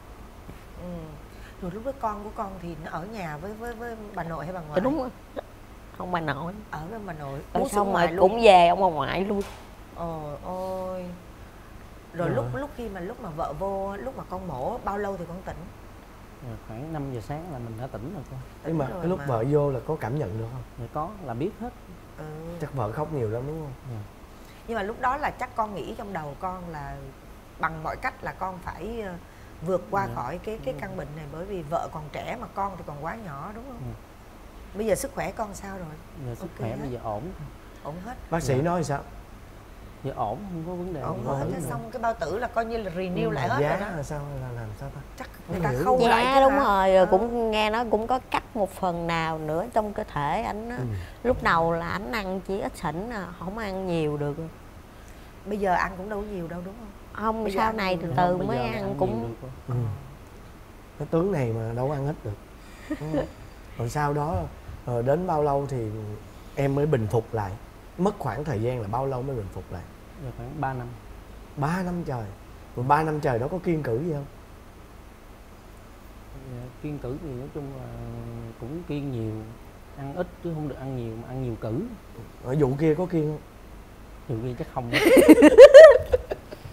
Rồi lúc đó con của con thì nó ở nhà với bà nội hay bà ngoại? Đúng rồi, ông bà nội. Ở với bà nội. Rồi xong rồi cũng về ông bà ngoại luôn. Ôi. Rồi lúc mà vợ vô, lúc mà con mổ bao lâu thì con tỉnh? Khoảng 5 giờ sáng là mình đã tỉnh rồi con. Nhưng mà cái lúc vợ vô là có cảm nhận được không? Dạ có, là biết hết. Chắc vợ khóc nhiều lắm đúng không? Nhưng mà lúc đó là chắc con nghĩ trong đầu con là bằng mọi cách là con phải vượt qua khỏi cái căn bệnh này, bởi vì vợ còn trẻ mà con thì còn quá nhỏ đúng không? Bây giờ sức khỏe con sao rồi? Giờ sức khỏe bây giờ ổn. Ổn hết. Bác sĩ nói sao? Dạ ổn, không có vấn đề. Ổn hết. Xong cái bao tử là coi như là renew lại hết rồi đó. Là sao, là làm sao ta? Chắc người ta khâu lại. Dạ đúng rồi, rồi cũng nghe nói cũng có cắt một phần nào nữa trong cơ thể ảnh á. Lúc đầu là ảnh ăn chỉ ít xỉn, không ăn nhiều được. Bây giờ ăn cũng đâu có nhiều đâu đúng không? Không, sau này từ từ mới ăn cũng. Cái tướng này mà đâu ăn hết được. Rồi sau đó đến bao lâu thì em mới bình phục lại? Mất khoảng thời gian là bao lâu mới bình phục lại? Dạ khoảng 3 năm. 3 năm trời. Rồi 3 năm trời đó có kiêng cữ gì không? Dạ, kiêng cữ thì nói chung là cũng kiêng nhiều. Ăn ít chứ không được ăn nhiều, mà ăn nhiều cữ. Ở vụ kia có kiêng không? Vụ kia chắc không.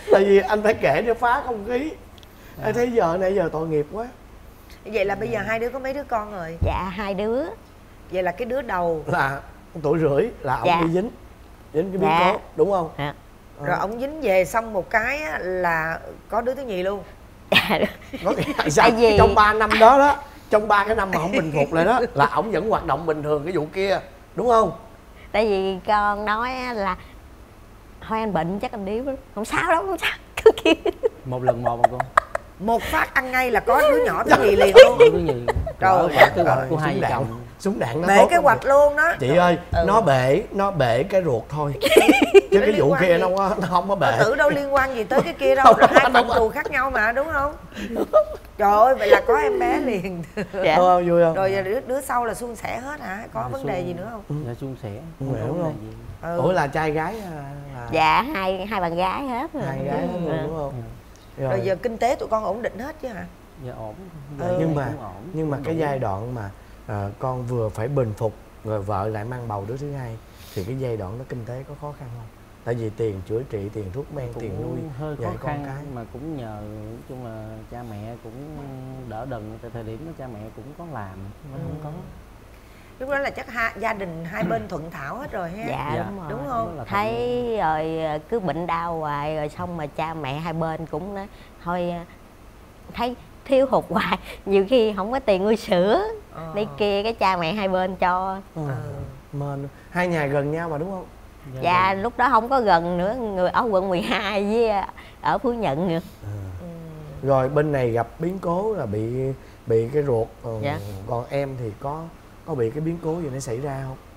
Tại vì anh phải kể để phá không khí. Anh thấy giờ này giờ tội nghiệp quá. Vậy là bây giờ hai đứa có mấy đứa con rồi? Dạ 2 đứa. Vậy là cái đứa đầu Là 1 tuổi rưỡi là ông Dạ. bị dính cái biến Dạ. cố đúng không? Dạ. rồi ông dính về xong một cái á, là có đứa thứ nhì luôn. Có sao? vì- Trong 3 năm đó đó, trong 3 cái năm mà không bình phục lại đó là ổng vẫn hoạt động bình thường cái vụ kia đúng không? Tại vì con nói á là thôi anh bệnh chắc anh điếu lắm. Không sao đâu, không sao. Cứ kia. Một lần một mà con. Một phát ăn ngay là có đứa nhỏ thứ nhì liền luôn. Cái gì? Trời Quả kế hoạch Rồi, của hai súng vợ đạn. chồng. Súng đạn nó Bể tốt cái lắm. hoạch luôn đó. Chị ơi, Ừ. nó bể cái ruột thôi. Chứ cái liên vụ quan kia gì? nó không có bể. Tự đâu liên quan gì tới cái kia đâu. Không, Hai không, phạm không. trù khác nhau mà đúng không? Trời ơi, vậy là có em bé liền. Dạ. Vui không? Rồi đứa sau là suôn sẻ hết hả? Có vấn đề gì nữa không? Dạ suôn sẻ. Không hiểu vấn đề không? gì. Ừ. Ủa là trai gái là Dạ hai bạn gái hết rồi. 2 gái hết luôn đúng không? Rồi giờ kinh tế tụi con ổn định hết chứ hả? Dạ ổn. nhưng mà Cũng ổn. nhưng mà Cũng cái đủ. giai đoạn mà con vừa phải bình phục rồi vợ lại mang bầu đứa thứ hai thì cái giai đoạn đó kinh tế có khó khăn không? Tại vì tiền chữa trị, tiền thuốc men, Cũng tiền nuôi hơi khó dạy con khăn cái. mà cũng nhờ nói chung là cha mẹ cũng đỡ đần. Tại thời điểm đó cha mẹ cũng có làm mà không có. Lúc đó là chắc gia đình hai bên thuận thảo hết rồi ha. Dạ, Dạ. đúng rồi. Đúng không? Đó là Thấy rồi cứ bệnh đau hoài rồi xong mà cha mẹ hai bên cũng nói thôi thấy thiếu hụt hoài, nhiều khi không có tiền nuôi sữa đi kia cái cha mẹ hai bên cho. Mên. Hai nhà gần nhau mà đúng không? Dạ lúc đó không có gần nữa, người ở quận 12 với ở Phú Nhuận nữa. Rồi bên này gặp biến cố là bị cái ruột. Dạ. Còn em thì có bị cái biến cố gì nó xảy ra không?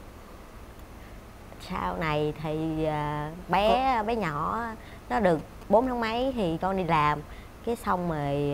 Sau này thì bé nhỏ nó được 4 tháng mấy thì con đi làm, cái xong rồi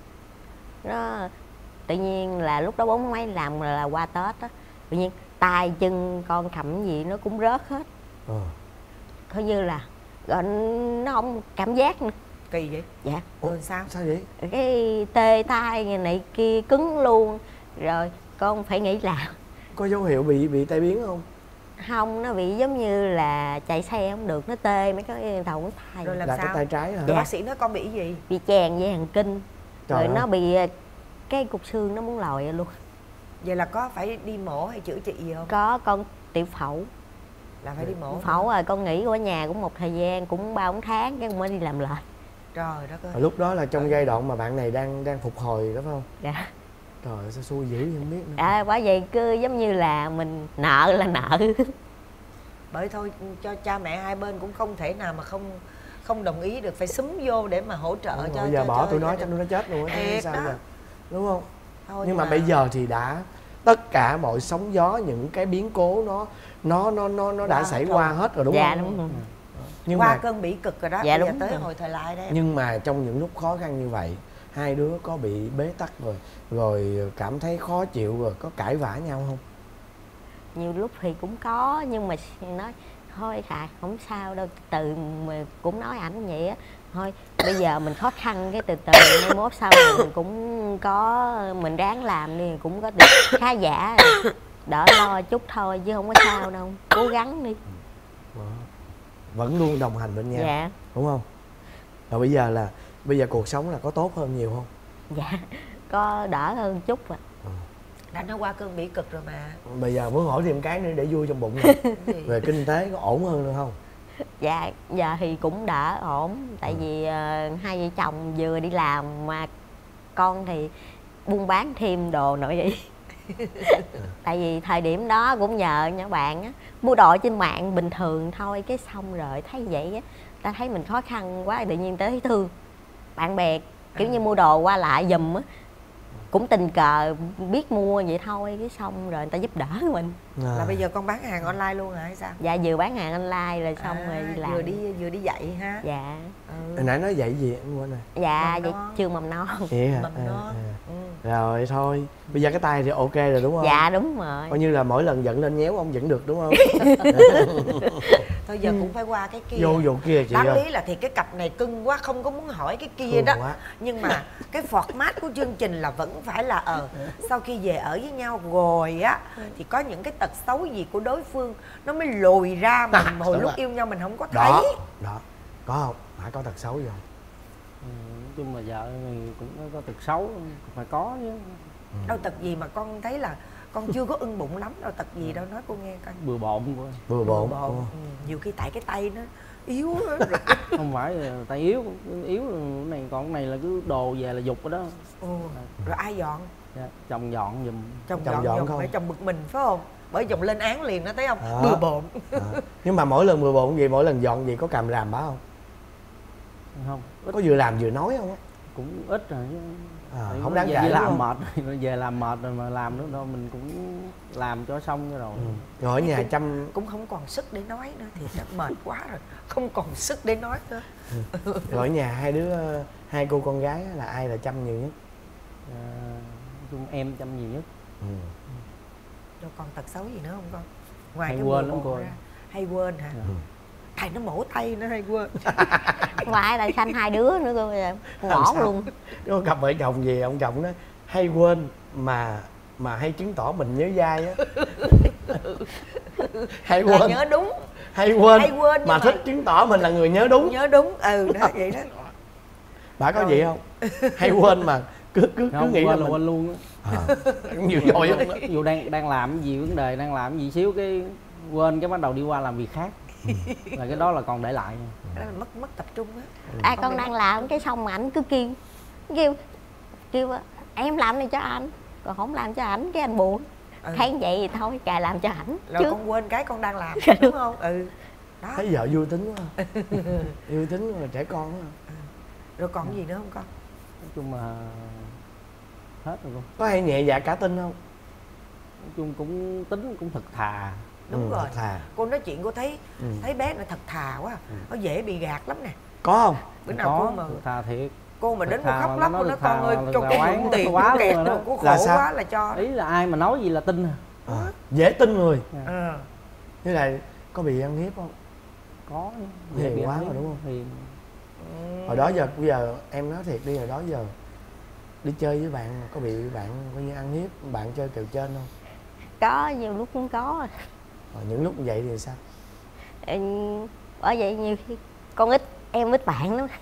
nó tự nhiên là lúc đó 4 tháng mấy làm là qua Tết á, tự nhiên tay chân con cầm gì nó cũng rớt hết, coi như là rồi nó không cảm giác nữa. Kỳ vậy? Dạ. Ủa sao? Sao vậy? Cái tê tay này, này kia cứng luôn, rồi con phải nghỉ làm. Có dấu hiệu bị tai biến không? Không, nó bị giống như là chạy xe không được, nó tê mấy cái đầu ngón tay. Rồi làm Là sao? cái tay trái hả? Rồi bác sĩ nói con bị gì? Bị chèn dây thần kinh. Trời Rồi ơi. nó bị cái cục xương nó muốn lòi ra luôn. Vậy là có phải đi mổ hay chữa trị gì không? Có, con tiểu phẫu. Là phải đi mổ. Phẫu rồi con nghỉ ở nhà cũng một thời gian, cũng 3-4 tháng cái con mới đi làm lại. Trời đất ơi. Lúc đó là trong giai đoạn mà bạn này đang phục hồi đó phải không? Dạ. Trời ơi, sao xui dữ không biết nữa. Bởi vậy cứ giống như là mình nợ là nợ. Bởi thôi cho cha mẹ hai bên cũng không thể nào mà không đồng ý được, phải xúm vô để mà hỗ trợ cho. Bây giờ bỏ tụi nó gia chắc đình. tụi nó chết luôn á, Thiệt sao đó. giờ? Đúng không? Thôi Nhưng mà bây giờ thì đã tất cả mọi sóng gió, những cái biến cố nó đã xảy qua hết rồi đúng dạ, không? đúng rồi. Nhưng qua mà cơn bỉ cực rồi đó. Dạ, Bây giờ đúng tới rồi. hồi thời lại đây. nhưng mà trong những lúc khó khăn như vậy, hai đứa có bị bế tắc rồi cảm thấy khó chịu rồi có cãi vã nhau không? Nhiều lúc thì cũng có, nhưng mà nói thôi không sao đâu, từ mà cũng nói ảnh vậy á, thôi bây giờ mình khó khăn cái từ từ mai mốt sau mình cũng có, mình ráng làm đi cũng có được khá giả rồi. Đỡ lo chút thôi chứ không có sao đâu, cố gắng đi. Vẫn luôn đồng hành bên nhau. Dạ. Đúng không? Rồi bây giờ cuộc sống là có tốt hơn nhiều không? Dạ, có đỡ hơn chút à. Đã nói qua cơn bỉ cực rồi mà. Bây giờ muốn hỏi thêm cái nữa để vui trong bụng này. Về kinh tế có ổn hơn nữa không? Dạ, giờ thì cũng đỡ ổn. Tại vì hai vợ chồng vừa đi làm mà con thì buôn bán thêm đồ nội y. Tại vì thời điểm đó cũng nhờ nhỏ bạn á, mua đồ trên mạng bình thường thôi, cái xong rồi thấy vậy á, ta thấy mình khó khăn quá, tự nhiên tới thấy thương bạn bè kiểu như mua đồ qua lại giùm á, cũng tình cờ biết mua vậy thôi, cái xong rồi người ta giúp đỡ mình. Là bây giờ con bán hàng online luôn hả hay sao? Dạ, vừa bán hàng online rồi xong rồi đi làm. Vừa đi dạy ha. Dạ. Hồi nãy nói dạy gì em quên rồi. Dạ, Mầm vậy non. trường mầm non. Vậy hả? Mầm non. Rồi thôi, bây giờ cái tay thì ok rồi đúng không? Dạ đúng rồi. Coi như là mỗi lần giận lên nhéo ông vẫn được đúng không? Thôi giờ cũng phải qua cái kia. Vô vụ kia chị Đáng ơi. lý là thì cái cặp này cưng quá, không có muốn hỏi cái kia Thương đó quá. Nhưng mà cái format của chương trình là vẫn phải là sau khi về ở với nhau rồi á thì có những cái tật xấu gì của đối phương nó mới lùi ra mà hồi đúng lúc rồi. yêu nhau mình không có thấy. Đó. Có không? Mã có tật xấu gì không? Nói chung là vợ thì cũng có tật xấu, phải có chứ. Đâu tật gì mà con thấy là con chưa có ưng bụng lắm đâu, tật gì đâu, nói cô nghe coi. Bừa bộn thôi. Bừa bộn. Nhiều khi tại cái tay nó yếu đó. Không phải là tay yếu cái này, còn cái này là cứ đồ về là dục rồi đó. Rồi ai dọn? Dạ, chồng dọn giùm. Chồng dọn không? Phải chồng bực mình phải không? Bởi chồng lên án liền nó thấy không? À. Bừa bộn. Nhưng mà mỗi lần bừa bộn gì, mỗi lần dọn gì có càm ràm bả không? Không. Ít. Có vừa làm vừa nói không á? Cũng ít rồi chứ. Không đáng kể. Về làm mệt rồi, về làm mệt rồi mà làm nữa đâu, mình cũng làm cho xong rồi. Rồi ở nhà chăm cũng không còn sức để nói nữa thì đã mệt quá rồi, không còn sức để nói nữa. Rồi ở nhà hai cô con gái là ai là chăm nhiều nhất? Chung em chăm nhiều nhất. Rồi còn tật xấu gì nữa không con? Ngoài hay cái quên lắm cô. Hay quên hả? Thầy nó mổ tay nó hay quên. Ngoài lại sanh 2 đứa nữa cơ, ngõ luôn. Có cặp vợ chồng gì ông chồng nó hay quên mà hay chứng tỏ mình nhớ dai á. Hay quên. Là nhớ đúng. Hay quên mà thích chứng tỏ mình là người nhớ đúng. Nhớ đúng, đó vậy đó. Bà có vậy không? Hay quên mà cứ nghĩ là mình quên luôn á. Nhiều rồi á. Ví dụ đang làm cái gì, vấn đề đang làm cái gì xíu cái quên cái bắt đầu đi qua làm việc khác. Là cái đó là còn để lại. Đó là mất tập trung á. Con đang làm cái xong mà ảnh cứ kêu em làm này cho anh, còn không làm cho ảnh cái anh buồn. Thấy vậy thì thôi cài làm cho ảnh rồi chứ. Con quên cái con đang làm đúng không? Đó. Thấy vợ vui tính quá. Vui tính mà trẻ con quá. Rồi còn gì nữa không con? Nói chung mà hết rồi luôn. Có hay nhẹ dạ cả tin không? Nói chung cũng tính cũng thật thà. Đúng rồi. Thật thà. Cô nói chuyện cô thấy bé này thật thà quá. Nó dễ bị gạt lắm nè. Có không? Bữa nào có, cô mà thật thà thiệt. Cô mà đến cô khóc lóc, cô nói con ơi cho cái mượn tiền quá kẹt luôn rồi, cô khổ quá là cho. Ý là ai mà nói gì là tin dễ tin người. Như là có bị ăn hiếp không? Có. Hiền quá rồi đúng không? Hiền. Hồi đó giờ, bây giờ em nói thiệt đi, hồi đó giờ đi chơi với bạn có bị bạn coi như ăn hiếp bạn chơi kèo trên không? Có, nhiều lúc cũng có. Những lúc như vậy thì sao? Bởi vậy nhiều khi con em ít bạn lắm.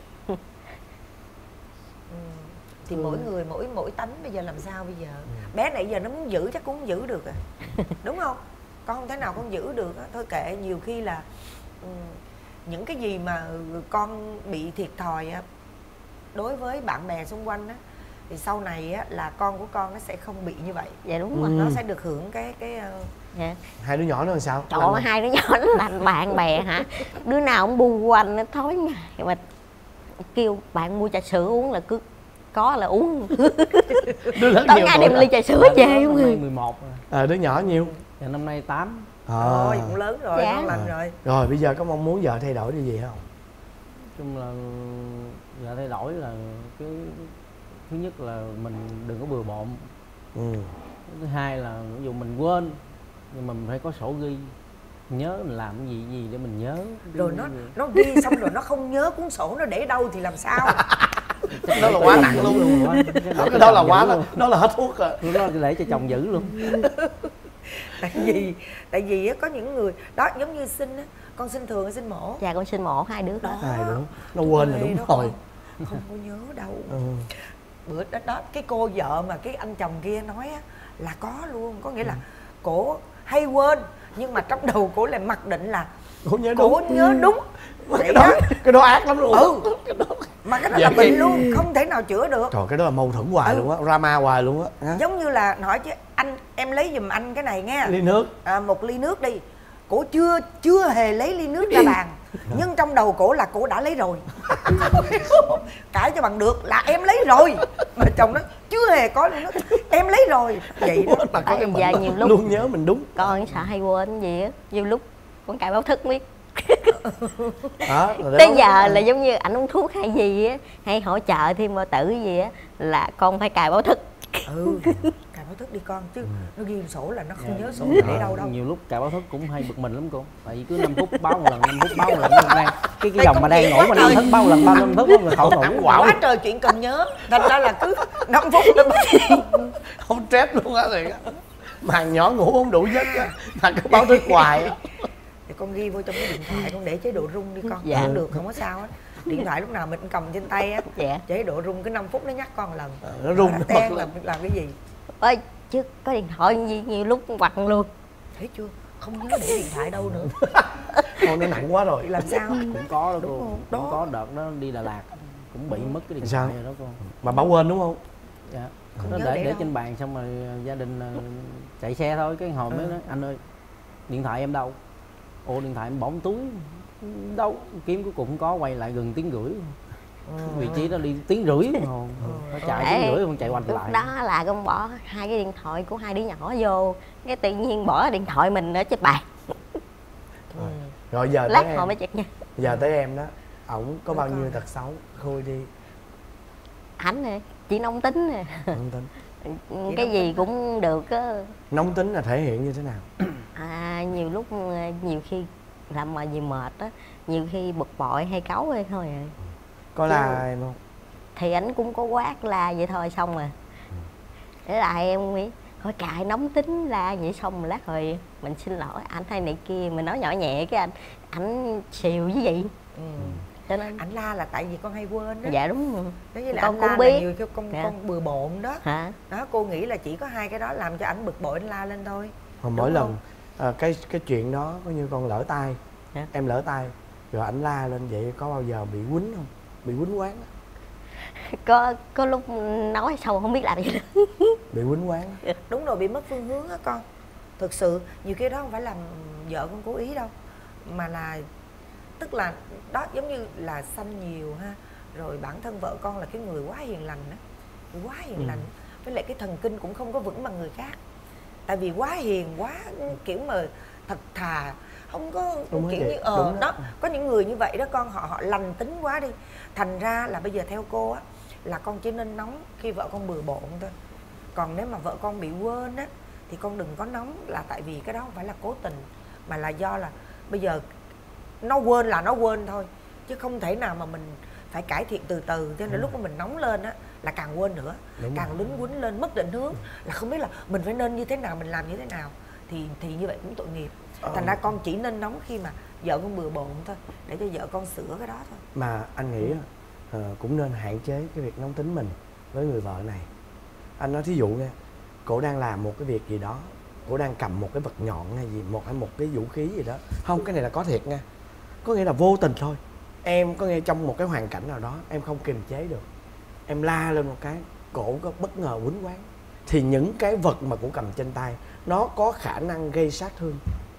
Thì mỗi người mỗi tánh, bây giờ làm sao bây giờ? Bé này giờ nó muốn giữ chắc cũng không giữ được đúng không? Con không thể nào con giữ được thôi kệ. Nhiều khi là những cái gì mà con bị thiệt thòi đối với bạn bè xung quanh á, thì sau này á là con của con nó sẽ không bị như vậy. Dạ đúng rồi. Nó sẽ được hưởng cái dạ. Hai đứa nhỏ nó làm sao? Trời ơi, hai đứa nhỏ nó làm bạn bè hả? Đứa nào cũng bu quanh nó thói ngày mà kêu bạn mua trà sữa uống là cứ có là uống. Tối ngày đem ly trà sữa về không? 11 rồi. Đứa nhỏ nhiêu? Dạ năm nay 8. Thôi cũng lớn rồi, dạ. ngon lành rồi. Rồi bây giờ có mong muốn vợ thay đổi điều gì không? Chung là vợ thay đổi là cái thứ nhất là mình đừng có bừa bộn. Thứ hai là ví dụ mình quên nhưng mà mình phải có sổ ghi, nhớ mình làm cái gì để mình nhớ. Rồi nó ghi xong rồi nó không nhớ cuốn sổ nó để đâu thì làm sao? Đó là quá nặng luôn. Cái đó là quá luôn. Đó là hết thuốc rồi. Lúc đó để cho chồng giữ luôn. Tại vì có những người đó giống như sinh á, con sinh thường hay sinh mổ? Dạ con sinh mổ, hai đứa đó. Đúng. Nó quên là đúng rồi. Không có nhớ đâu. Bữa đó cái cô vợ mà cái anh chồng kia nói á là có luôn, có nghĩa là cổ hay quên nhưng mà trong đầu cổ lại mặc định là cổ nhớ đúng. Cái đó ác lắm luôn. Mà cái đó là bệnh luôn, không thể nào chữa được. Trời, cái đó là mâu thuẫn hoài luôn á, drama hoài luôn á. Giống như là hỏi chứ anh, em lấy giùm anh cái này nghe. Ly nước. Một ly nước đi. Cổ chưa hề lấy ly nước ra bàn. Nhưng trong đầu cổ là cổ đã lấy rồi. Cãi cho bằng được là em lấy rồi. Mà chồng nói chưa hề có ly nước, em lấy rồi. Vậy đó là có cái giờ nhiều lúc luôn nhớ mình đúng. Con sợ hay quên gì á, nhiều lúc con cài báo thức biết. Tới giờ là giống như ảnh uống thuốc hay gì á, hay hỗ trợ thêm bao tử gì á là con phải cài báo thức. Cài báo thức đi con chứ nó ghi sổ là nó không nhớ sổ để đâu. Nhiều lúc cài báo thức cũng hay bực mình lắm cô, tại vì cứ 5 phút báo một lần, 5 phút báo một lần. Cái dòng mà đang ngủ mà 5 thức báo một lần, 5 thức rồi khỏi ngủ. Quá trời chuyện cần nhớ, thành ra là cứ 5 phút là không stress luôn á thì màn nhỏ ngủ không đủ giấc á, mà cứ báo thức hoài á. thì con ghi vô trong cái điện thoại, con để chế độ rung đi con. Dạ. Không được, không có sao hết. Điện thoại lúc nào mình cũng cầm trên tay á. Dạ. Chế độ rung cứ 5 phút nó nhắc con lần. Nó rung nó Ten làm cái gì? Ơi chứ có điện thoại gì nhiều lúc quặn luôn. Thấy chưa? Không nhớ để điện thoại đâu nữa. Con nó nặng quá rồi. Làm sao? Cũng có đó Đúng cô. không? Cũng Đó. có đợt đó đi Đà Lạt cũng bị mất cái điện Sao? thoại rồi đó cô. Mà bảo quên đúng không? Dạ. Không Nó nhớ để để đâu. trên bàn xong rồi gia đình chạy xe thôi, cái hồi mới nói anh ơi điện thoại em đâu? Ồ điện thoại em bỏ trong túi đâu, kiếm cuối cùng không có, quay lại gần tiếng rưỡi. Vị trí đó đi tiếng rưỡi mà nó chạy tiếng rưỡi không chạy quanh Lúc lại. đó là con bỏ 2 cái điện thoại của 2 đứa nhỏ vô, cái tự nhiên bỏ điện thoại mình ở trên bàn. Rồi giờ Lát tới họ em. mới chặt nha. Giờ tới em đó, ổng có bao nhiêu tật xấu? Khui đi. Ảnh nè, chị nóng tính nè. Nóng tính. Cái gì cũng được á. Nóng tính là thể hiện như thế nào? Nhiều lúc nhiều khi làm mà gì mệt á, nhiều khi bực bội hay cáu hay thôi à. Có la em không? Thì ảnh cũng có quát la vậy thôi xong rồi. Để lại em nghĩ thôi cài nóng tính la vậy xong rồi lát rồi mình xin lỗi anh hay này kia, mình nói nhỏ nhẹ cái ảnh xìu với vậy. Cho nên Ảnh la là tại vì con hay quên đó. dạ đúng rồi. Giống như là Con anh cũng la biết. là nhiều khi con Dạ. con bừa bộn đó. Hả? Đó, cô nghĩ là chỉ có 2 cái đó làm cho ảnh bực bội, ảnh la lên thôi. Hồi Đúng mỗi lần không? cái chuyện đó có như con lỡ tay, Dạ. em lỡ tay rồi ảnh la lên vậy có bao giờ bị quýnh không? Bị quýnh quán á. Có lúc nói xong không biết làm gì nữa. Bị quýnh quán á. Đúng rồi, bị mất phương hướng á con. Thực sự nhiều khi đó không phải là vợ con cố ý đâu, mà là tức là đó giống như là sanh nhiều ha, rồi bản thân vợ con là cái người quá hiền lành đó, quá hiền lành, với lại cái thần kinh cũng không có vững bằng người khác, tại vì quá hiền, quá kiểu mà thật thà, không có Đúng kiểu rồi như chị, đúng đó có những người như vậy đó con, họ lành tính quá đi, thành ra là bây giờ theo cô á là con chỉ nên nóng khi vợ con bừa bộn thôi, còn nếu mà vợ con bị quên á thì con đừng có nóng, là tại vì cái đó không phải là cố tình mà là do là bây giờ nó quên là nó quên thôi, chứ không thể nào mà mình phải cải thiện từ từ, cho nên lúc mà mình nóng lên á là càng quên nữa. Đúng càng rồi. lún quýnh lên, mất định hướng, là không biết là mình phải nên như thế nào, mình làm như thế nào, thì như vậy cũng tội nghiệp. Thành ra con chỉ nên nóng khi mà vợ con bừa bộn thôi, để cho vợ con sửa cái đó thôi. Mà anh nghĩ cũng nên hạn chế cái việc nóng tính mình với người vợ này. Anh nói thí dụ nha, cổ đang làm một cái việc gì đó, cổ đang cầm một cái vật nhọn hay gì, một cái vũ khí gì đó, không, cái này là có thiệt nha, có nghĩa là vô tình thôi, em có nghe trong một cái hoàn cảnh nào đó em không kiềm chế được, em la lên một cái, cổ có bất ngờ quýnh quán, thì những cái vật mà cổ cầm trên tay nó có khả năng gây sát thương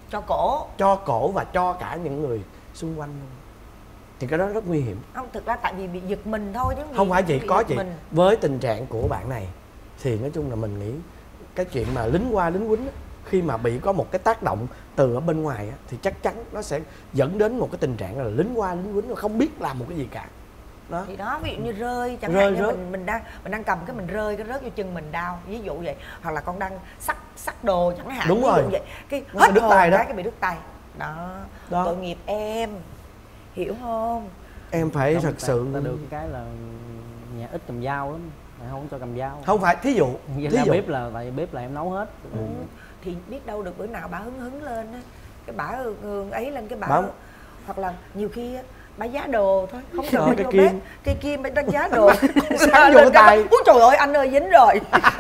cho cổ và cho cả những người xung quanh luôn, thì cái đó rất nguy hiểm. Không, thực ra tại vì bị giật mình thôi chứ Không phải chị, có chị mình. Với tình trạng của bạn này thì nói chung là mình nghĩ cái chuyện mà lính qua lính quýnh á, khi mà bị có một cái tác động từ ở bên ngoài á, thì chắc chắn nó sẽ dẫn đến một cái tình trạng là lính qua lính quýnh mà không biết làm một cái gì cả. Đó. Thì đó, ví dụ như rơi chẳng Rơi hạn như rớt. mình đang cầm cái mình rơi cái rớt vô chân mình đau, ví dụ vậy, hoặc là con đang sắc đồ chẳng hạn, Đúng ví rồi. dụ vậy, cái Nó hết bị đứt hồn tay đó. cái bị đứt tay đó. Đó. Tội nghiệp em, hiểu không? Em phải Không, thật sự ta được cái là nhà ít cầm dao lắm, mẹ không cho cầm dao. không phải, thí dụ Ra bếp là tại bếp là em nấu hết. Thì biết đâu được bữa nào bà hứng lên á, cái bà ấy lên cái bà Bà- hoặc là nhiều khi á bà giá đồ thôi, không Ờ, cần cái vô kim. bếp, cây kim bà đang giá đồ Sắn vô tay. úi trời ơi anh ơi dính rồi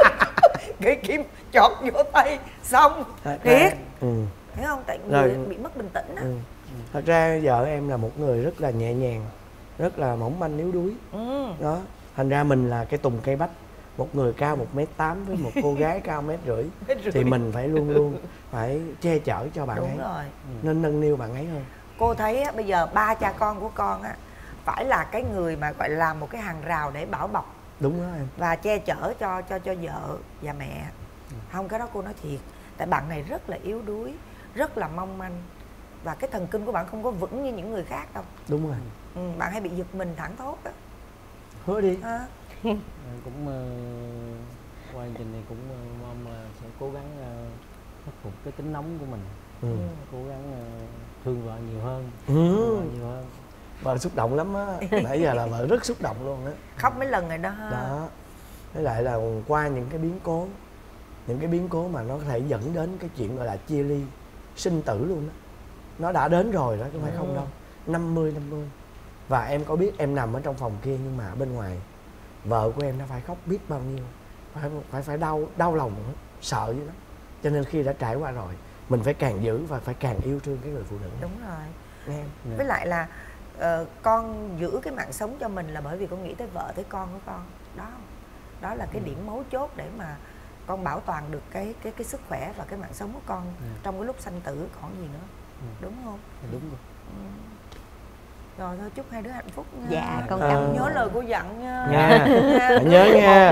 cây kim chọt vô tay xong thiệt, thấy không, tại Rồi. người bị mất bình tĩnh á. Thật ra vợ em là một người rất là nhẹ nhàng, rất là mỏng manh yếu đuối. Đó, thành ra mình là cái tùng cây bách, một người cao 1m8 với một cô gái cao 1m50 thì mình phải luôn luôn phải che chở cho bạn Đúng ấy, rồi. nên nâng niu bạn ấy hơn. Cô thấy á, bây giờ ba cha con của con á phải là cái người mà gọi là làm một cái hàng rào để bảo bọc Đúng đó em. và che chở cho vợ và mẹ. Không, cái đó cô nói thiệt, tại bạn này rất là yếu đuối, rất là mong manh, và cái thần kinh của bạn không có vững như những người khác đâu. Đúng rồi. Bạn hay bị giật mình thẳng thốt á. Hứa đi. Cũng qua chương trình này cũng mong là sẽ cố gắng khắc phục cái tính nóng của mình, cố gắng thương vợ nhiều hơn, thương vợ nhiều hơn. Vợ xúc động lắm á, nãy giờ là vợ rất xúc động luôn á. Khóc mấy lần rồi đó. Đó, với lại là qua những cái biến cố mà nó có thể dẫn đến cái chuyện gọi là chia ly sinh tử luôn đó, nó đã đến rồi đó chứ không phải không đâu. 50-50. Và em có biết em nằm ở trong phòng kia nhưng mà ở bên ngoài vợ của em nó phải khóc biết bao nhiêu, phải đau lòng, sợ với nó. Cho nên khi đã trải qua rồi mình phải càng giữ và phải càng yêu thương cái người phụ nữ. Đúng rồi. Nghe em. Với lại là con giữ cái mạng sống cho mình là bởi vì con nghĩ tới vợ tới con của con. Đó là cái điểm mấu chốt để mà con bảo toàn được cái sức khỏe và cái mạng sống của con trong cái lúc sanh tử còn gì nữa. Đúng không? Đúng rồi. Rồi thôi chúc hai đứa hạnh phúc nha. Dạ con Nhớ lời cô dặn nha. Nhớ nha.